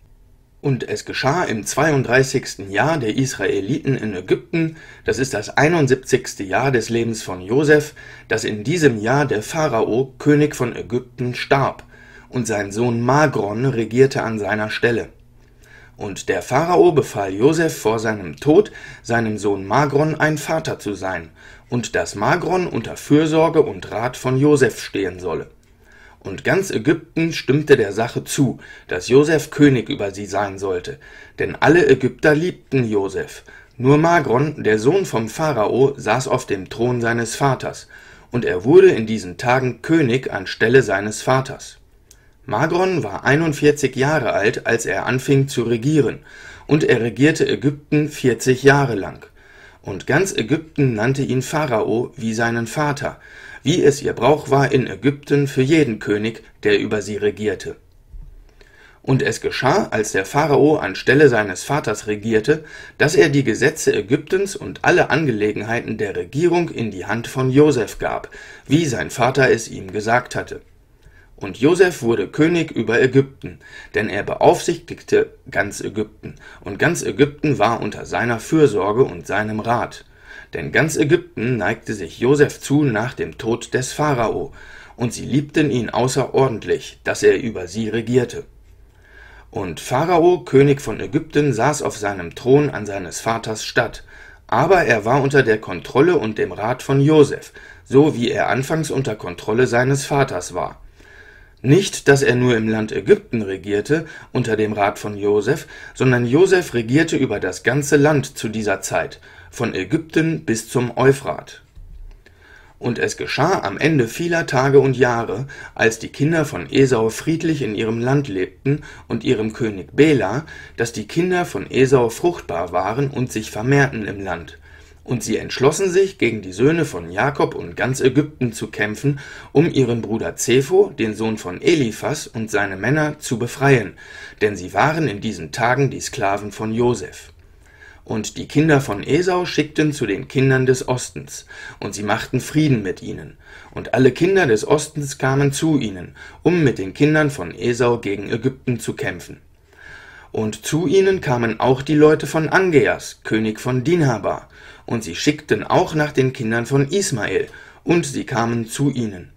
Und es geschah im zweiunddreißigsten Jahr der Israeliten in Ägypten, das ist das einundsiebzigste Jahr des Lebens von Josef, dass in diesem Jahr der Pharao, König von Ägypten, starb, und sein Sohn Magron regierte an seiner Stelle. Und der Pharao befahl Josef vor seinem Tod, seinem Sohn Magron ein Vater zu sein, und dass Magron unter Fürsorge und Rat von Josef stehen solle. Und ganz Ägypten stimmte der Sache zu, dass Josef König über sie sein sollte, denn alle Ägypter liebten Josef. Nur Magron, der Sohn vom Pharao, saß auf dem Thron seines Vaters, und er wurde in diesen Tagen König anstelle seines Vaters. Magron war einundvierzig Jahre alt, als er anfing zu regieren, und er regierte Ägypten vierzig Jahre lang. Und ganz Ägypten nannte ihn Pharao wie seinen Vater, wie es ihr Brauch war in Ägypten für jeden König, der über sie regierte. Und es geschah, als der Pharao anstelle seines Vaters regierte, dass er die Gesetze Ägyptens und alle Angelegenheiten der Regierung in die Hand von Josef gab, wie sein Vater es ihm gesagt hatte. Und Josef wurde König über Ägypten, denn er beaufsichtigte ganz Ägypten, und ganz Ägypten war unter seiner Fürsorge und seinem Rat. Denn ganz Ägypten neigte sich Josef zu nach dem Tod des Pharao, und sie liebten ihn außerordentlich, dass er über sie regierte. Und Pharao, König von Ägypten, saß auf seinem Thron an seines Vaters statt, aber er war unter der Kontrolle und dem Rat von Josef, so wie er anfangs unter Kontrolle seines Vaters war. Nicht, dass er nur im Land Ägypten regierte, unter dem Rat von Josef, sondern Josef regierte über das ganze Land zu dieser Zeit, von Ägypten bis zum Euphrat. Und es geschah am Ende vieler Tage und Jahre, als die Kinder von Esau friedlich in ihrem Land lebten und ihrem König Bela, dass die Kinder von Esau fruchtbar waren und sich vermehrten im Land. Und sie entschlossen sich, gegen die Söhne von Jakob und ganz Ägypten zu kämpfen, um ihren Bruder Zepho, den Sohn von Eliphas, und seine Männer zu befreien, denn sie waren in diesen Tagen die Sklaven von Josef. Und die Kinder von Esau schickten zu den Kindern des Ostens, und sie machten Frieden mit ihnen. Und alle Kinder des Ostens kamen zu ihnen, um mit den Kindern von Esau gegen Ägypten zu kämpfen. Und zu ihnen kamen auch die Leute von Angeas, König von Dinhaba, und sie schickten auch nach den Kindern von Ismael, und sie kamen zu ihnen.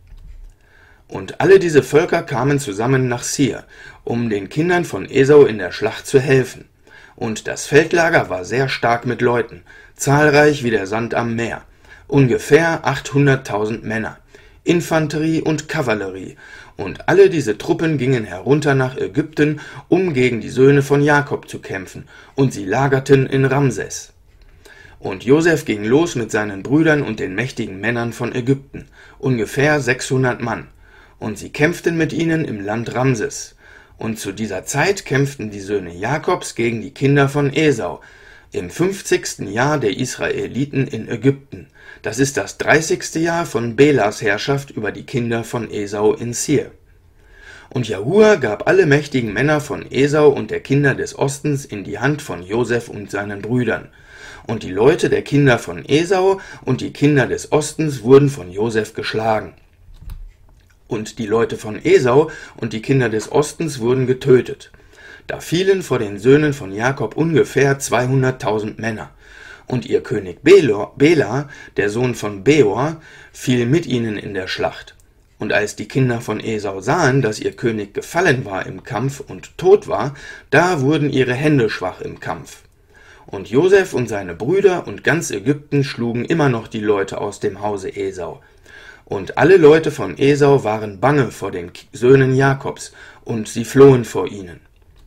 Und alle diese Völker kamen zusammen nach Seir, um den Kindern von Esau in der Schlacht zu helfen. Und das Feldlager war sehr stark mit Leuten, zahlreich wie der Sand am Meer, ungefähr achthunderttausend Männer, Infanterie und Kavallerie, und alle diese Truppen gingen herunter nach Ägypten, um gegen die Söhne von Jakob zu kämpfen, und sie lagerten in Ramses. Und Josef ging los mit seinen Brüdern und den mächtigen Männern von Ägypten, ungefähr sechshundert Mann, und sie kämpften mit ihnen im Land Ramses. Und zu dieser Zeit kämpften die Söhne Jakobs gegen die Kinder von Esau, im fünfzigsten Jahr der Israeliten in Ägypten. Das ist das dreißigste Jahr von Belas Herrschaft über die Kinder von Esau in Seir. Und Jahua gab alle mächtigen Männer von Esau und der Kinder des Ostens in die Hand von Josef und seinen Brüdern. Und die Leute der Kinder von Esau und die Kinder des Ostens wurden von Josef geschlagen. Und die Leute von Esau und die Kinder des Ostens wurden getötet. Da fielen vor den Söhnen von Jakob ungefähr zweihunderttausend Männer. Und ihr König Bela, der Sohn von Beor, fiel mit ihnen in der Schlacht. Und als die Kinder von Esau sahen, dass ihr König gefallen war im Kampf und tot war, da wurden ihre Hände schwach im Kampf. Und Josef und seine Brüder und ganz Ägypten schlugen immer noch die Leute aus dem Hause Esau. Und alle Leute von Esau waren bange vor den Söhnen Jakobs, und sie flohen vor ihnen.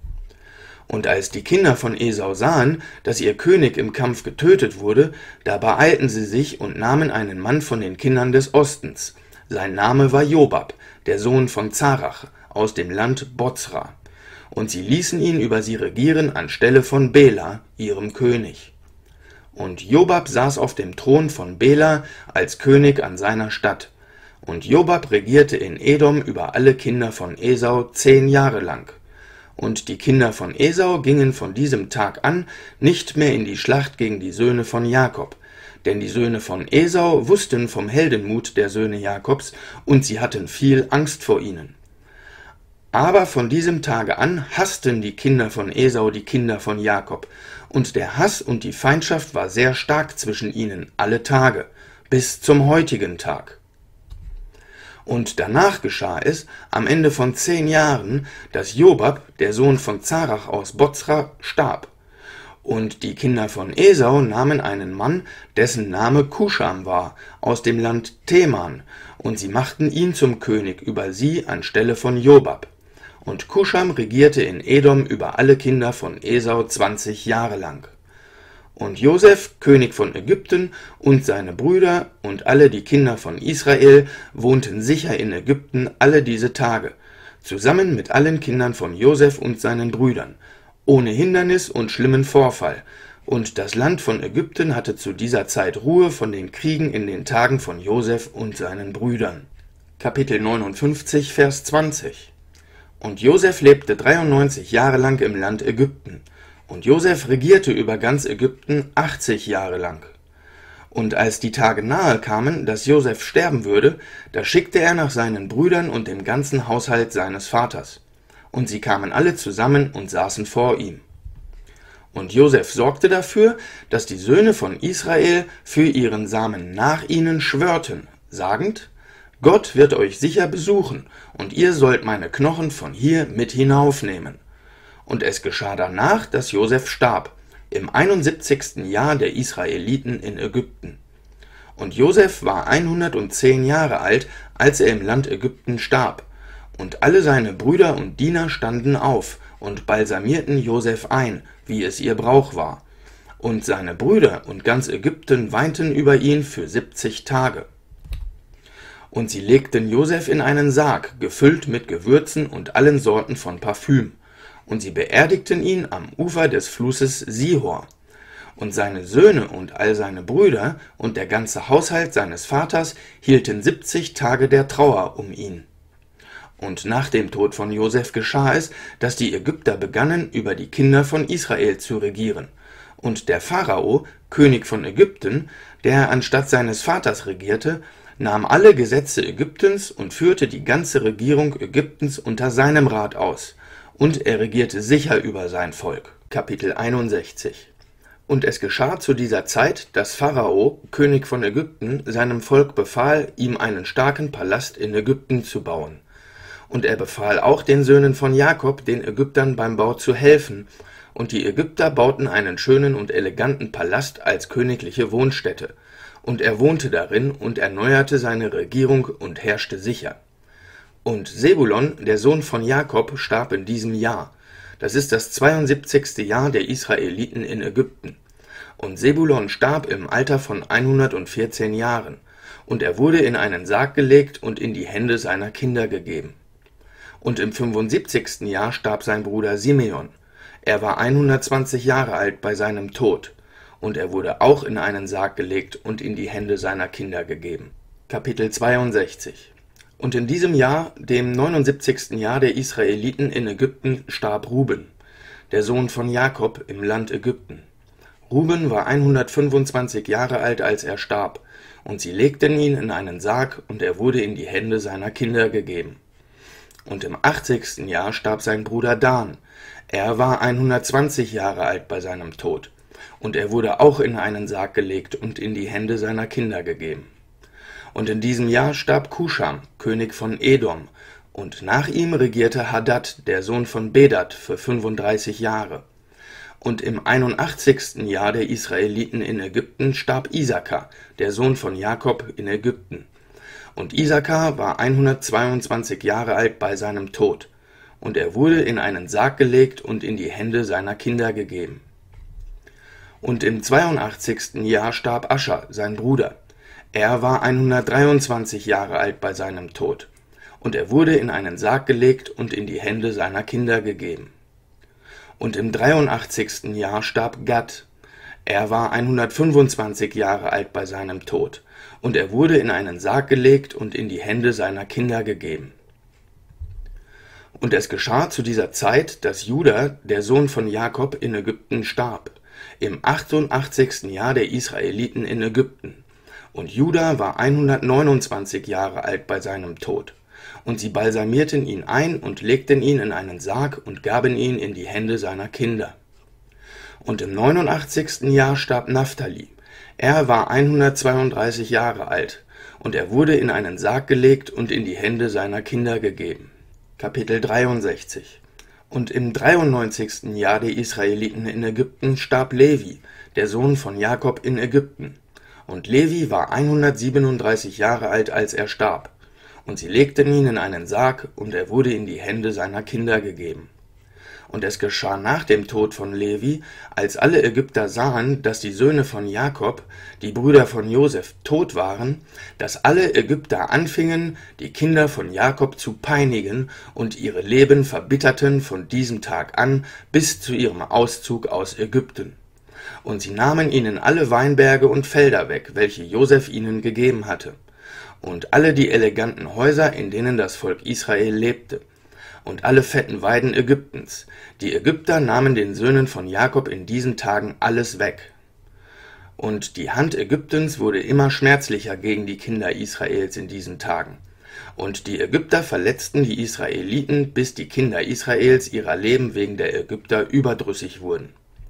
Und als die Kinder von Esau sahen, dass ihr König im Kampf getötet wurde, da beeilten sie sich und nahmen einen Mann von den Kindern des Ostens. Sein Name war Jobab, der Sohn von Zarach, aus dem Land Bozra. Und sie ließen ihn über sie regieren anstelle von Bela, ihrem König. Und Jobab saß auf dem Thron von Bela als König an seiner Stadt. Und Jobab regierte in Edom über alle Kinder von Esau zehn Jahre lang. Und die Kinder von Esau gingen von diesem Tag an nicht mehr in die Schlacht gegen die Söhne von Jakob. Denn die Söhne von Esau wussten vom Heldenmut der Söhne Jakobs, und sie hatten viel Angst vor ihnen. Aber von diesem Tage an hassten die Kinder von Esau die Kinder von Jakob, und der Hass und die Feindschaft war sehr stark zwischen ihnen alle Tage, bis zum heutigen Tag. Und danach geschah es, am Ende von zehn Jahren, dass Jobab, der Sohn von Zarach aus Bozra, starb. Und die Kinder von Esau nahmen einen Mann, dessen Name Kuscham war, aus dem Land Teman, und sie machten ihn zum König über sie anstelle von Jobab. Und Kuscham regierte in Edom über alle Kinder von Esau zwanzig Jahre lang. Und Josef, König von Ägypten, und seine Brüder und alle die Kinder von Israel wohnten sicher in Ägypten alle diese Tage, zusammen mit allen Kindern von Josef und seinen Brüdern, ohne Hindernis und schlimmen Vorfall. Und das Land von Ägypten hatte zu dieser Zeit Ruhe von den Kriegen in den Tagen von Josef und seinen Brüdern. Kapitel neunundfünfzig, Vers zwanzig. Und Josef lebte dreiundneunzig Jahre lang im Land Ägypten. Und Josef regierte über ganz Ägypten achtzig Jahre lang. Und als die Tage nahe kamen, dass Josef sterben würde, da schickte er nach seinen Brüdern und dem ganzen Haushalt seines Vaters. Und sie kamen alle zusammen und saßen vor ihm. Und Josef sorgte dafür, dass die Söhne von Israel für ihren Samen nach ihnen schwörten, sagend: Gott wird euch sicher besuchen, und ihr sollt meine Knochen von hier mit hinaufnehmen. Und es geschah danach, dass Josef starb, im einundsiebzigsten Jahr der Israeliten in Ägypten. Und Josef war hundertzehn Jahre alt, als er im Land Ägypten starb. Und alle seine Brüder und Diener standen auf und balsamierten Josef ein, wie es ihr Brauch war. Und seine Brüder und ganz Ägypten weinten über ihn für siebzig Tage. Und sie legten Josef in einen Sarg, gefüllt mit Gewürzen und allen Sorten von Parfüm, und sie beerdigten ihn am Ufer des Flusses Sihor. Und seine Söhne und all seine Brüder und der ganze Haushalt seines Vaters hielten siebzig Tage der Trauer um ihn. Und nach dem Tod von Josef geschah es, dass die Ägypter begannen, über die Kinder von Israel zu regieren. Und der Pharao, König von Ägypten, der anstatt seines Vaters regierte, nahm alle Gesetze Ägyptens und führte die ganze Regierung Ägyptens unter seinem Rat aus. Und er regierte sicher über sein Volk. Kapitel einundsechzig. Und es geschah zu dieser Zeit, dass Pharao, König von Ägypten, seinem Volk befahl, ihm einen starken Palast in Ägypten zu bauen. Und er befahl auch den Söhnen von Jakob, den Ägyptern beim Bau zu helfen, und die Ägypter bauten einen schönen und eleganten Palast als königliche Wohnstätte, und er wohnte darin und erneuerte seine Regierung und herrschte sicher. Und Sebulon, der Sohn von Jakob, starb in diesem Jahr. Das ist das zweiundsiebzigste Jahr der Israeliten in Ägypten. Und Sebulon starb im Alter von hundertvierzehn Jahren, und er wurde in einen Sarg gelegt und in die Hände seiner Kinder gegeben. Und im fünfundsiebzigsten Jahr starb sein Bruder Simeon. Er war hundertzwanzig Jahre alt bei seinem Tod, und er wurde auch in einen Sarg gelegt und in die Hände seiner Kinder gegeben. Kapitel zweiundsechzig. Und in diesem Jahr, dem neunundsiebzigsten Jahr der Israeliten in Ägypten, starb Ruben, der Sohn von Jakob im Land Ägypten. Ruben war hundertfünfundzwanzig Jahre alt, als er starb, und sie legten ihn in einen Sarg, und er wurde in die Hände seiner Kinder gegeben. Und im achtzigsten Jahr starb sein Bruder Dan. Er war hundertzwanzig Jahre alt bei seinem Tod, und er wurde auch in einen Sarg gelegt und in die Hände seiner Kinder gegeben. Und in diesem Jahr starb Kuscham, König von Edom, und nach ihm regierte Hadad, der Sohn von Bedad, für fünfunddreißig Jahre. Und im einundachtzigsten Jahr der Israeliten in Ägypten starb Isakar, der Sohn von Jakob, in Ägypten. Und Isakar war hundertzweiundzwanzig Jahre alt bei seinem Tod, und er wurde in einen Sarg gelegt und in die Hände seiner Kinder gegeben. Und im zweiundachtzigsten Jahr starb Ascher, sein Bruder. Er war hundertdreiundzwanzig Jahre alt bei seinem Tod, und er wurde in einen Sarg gelegt und in die Hände seiner Kinder gegeben. Und im dreiundachtzigsten Jahr starb Gad. Er war hundertfünfundzwanzig Jahre alt bei seinem Tod, und er wurde in einen Sarg gelegt und in die Hände seiner Kinder gegeben. Und es geschah zu dieser Zeit, dass Juda, der Sohn von Jakob, in Ägypten starb, im achtundachtzigsten Jahr der Israeliten in Ägypten. Und Juda war hundertneunundzwanzig Jahre alt bei seinem Tod. Und sie balsamierten ihn ein und legten ihn in einen Sarg und gaben ihn in die Hände seiner Kinder. Und im neunundachtzigsten Jahr starb Naphtali. Er war hundertzweiunddreißig Jahre alt, und er wurde in einen Sarg gelegt und in die Hände seiner Kinder gegeben. Kapitel dreiundsechzig. Und im dreiundneunzigsten Jahr der Israeliten in Ägypten starb Levi, der Sohn von Jakob, in Ägypten. Und Levi war hundertsiebenunddreißig Jahre alt, als er starb. Und sie legten ihn in einen Sarg, und er wurde in die Hände seiner Kinder gegeben. Und es geschah nach dem Tod von Levi, als alle Ägypter sahen, dass die Söhne von Jakob, die Brüder von Josef, tot waren, dass alle Ägypter anfingen, die Kinder von Jakob zu peinigen und ihre Leben verbitterten von diesem Tag an bis zu ihrem Auszug aus Ägypten. Und sie nahmen ihnen alle Weinberge und Felder weg, welche Josef ihnen gegeben hatte, und alle die eleganten Häuser, in denen das Volk Israel lebte, und alle fetten Weiden Ägyptens. Die Ägypter nahmen den Söhnen von Jakob in diesen Tagen alles weg. Und die Hand Ägyptens wurde immer schmerzlicher gegen die Kinder Israels in diesen Tagen. Und die Ägypter verletzten die Israeliten, bis die Kinder Israels ihrer Leben wegen der Ägypter überdrüssig wurden.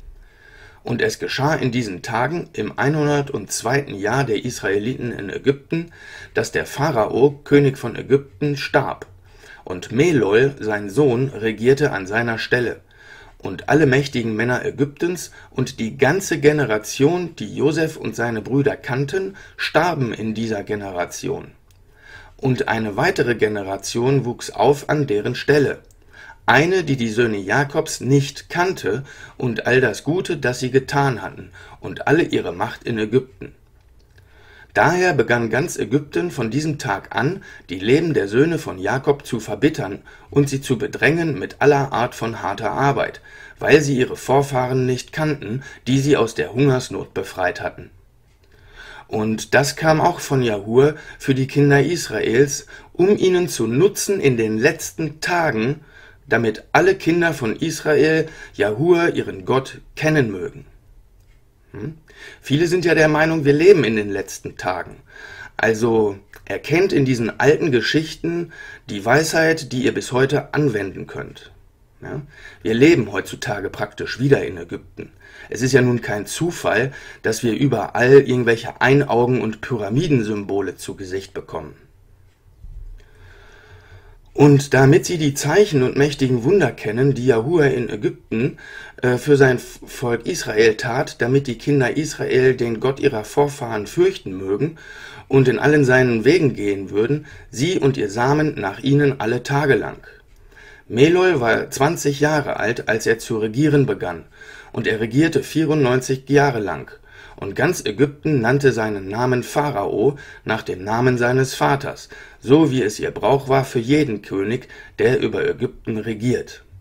Und es geschah in diesen Tagen, im hundertzweiten Jahr der Israeliten in Ägypten, dass der Pharao, König von Ägypten, starb. Und Melol, sein Sohn, regierte an seiner Stelle. Und alle mächtigen Männer Ägyptens und die ganze Generation, die Josef und seine Brüder kannten, starben in dieser Generation. Und eine weitere Generation wuchs auf an deren Stelle. Eine, die die Söhne Jakobs nicht kannte und all das Gute, das sie getan hatten, und alle ihre Macht in Ägypten. Daher begann ganz Ägypten von diesem Tag an, die Leben der Söhne von Jakob zu verbittern und sie zu bedrängen mit aller Art von harter Arbeit, weil sie ihre Vorfahren nicht kannten, die sie aus der Hungersnot befreit hatten. Und das kam auch von Jahue für die Kinder Israels, um ihnen zu nutzen in den letzten Tagen, damit alle Kinder von Israel Jahue, ihren Gott, kennen mögen. Hm? Viele sind ja der Meinung, wir leben in den letzten Tagen. Also erkennt in diesen alten Geschichten die Weisheit, die ihr bis heute anwenden könnt. Ja? Wir leben heutzutage praktisch wieder in Ägypten. Es ist ja nun kein Zufall, dass wir überall irgendwelche Einaugen- und Pyramidensymbole zu Gesicht bekommen. Und damit sie die Zeichen und mächtigen Wunder kennen, die Jahue in Ägypten äh, für sein Volk Israel tat, damit die Kinder Israel den Gott ihrer Vorfahren fürchten mögen und in allen seinen Wegen gehen würden, sie und ihr Samen nach ihnen alle Tage lang. Melol war zwanzig Jahre alt, als er zu regieren begann, und er regierte vierundneunzig Jahre lang. Und ganz Ägypten nannte seinen Namen Pharao nach dem Namen seines Vaters, so wie es ihr Brauch war für jeden König, der über Ägypten regiert.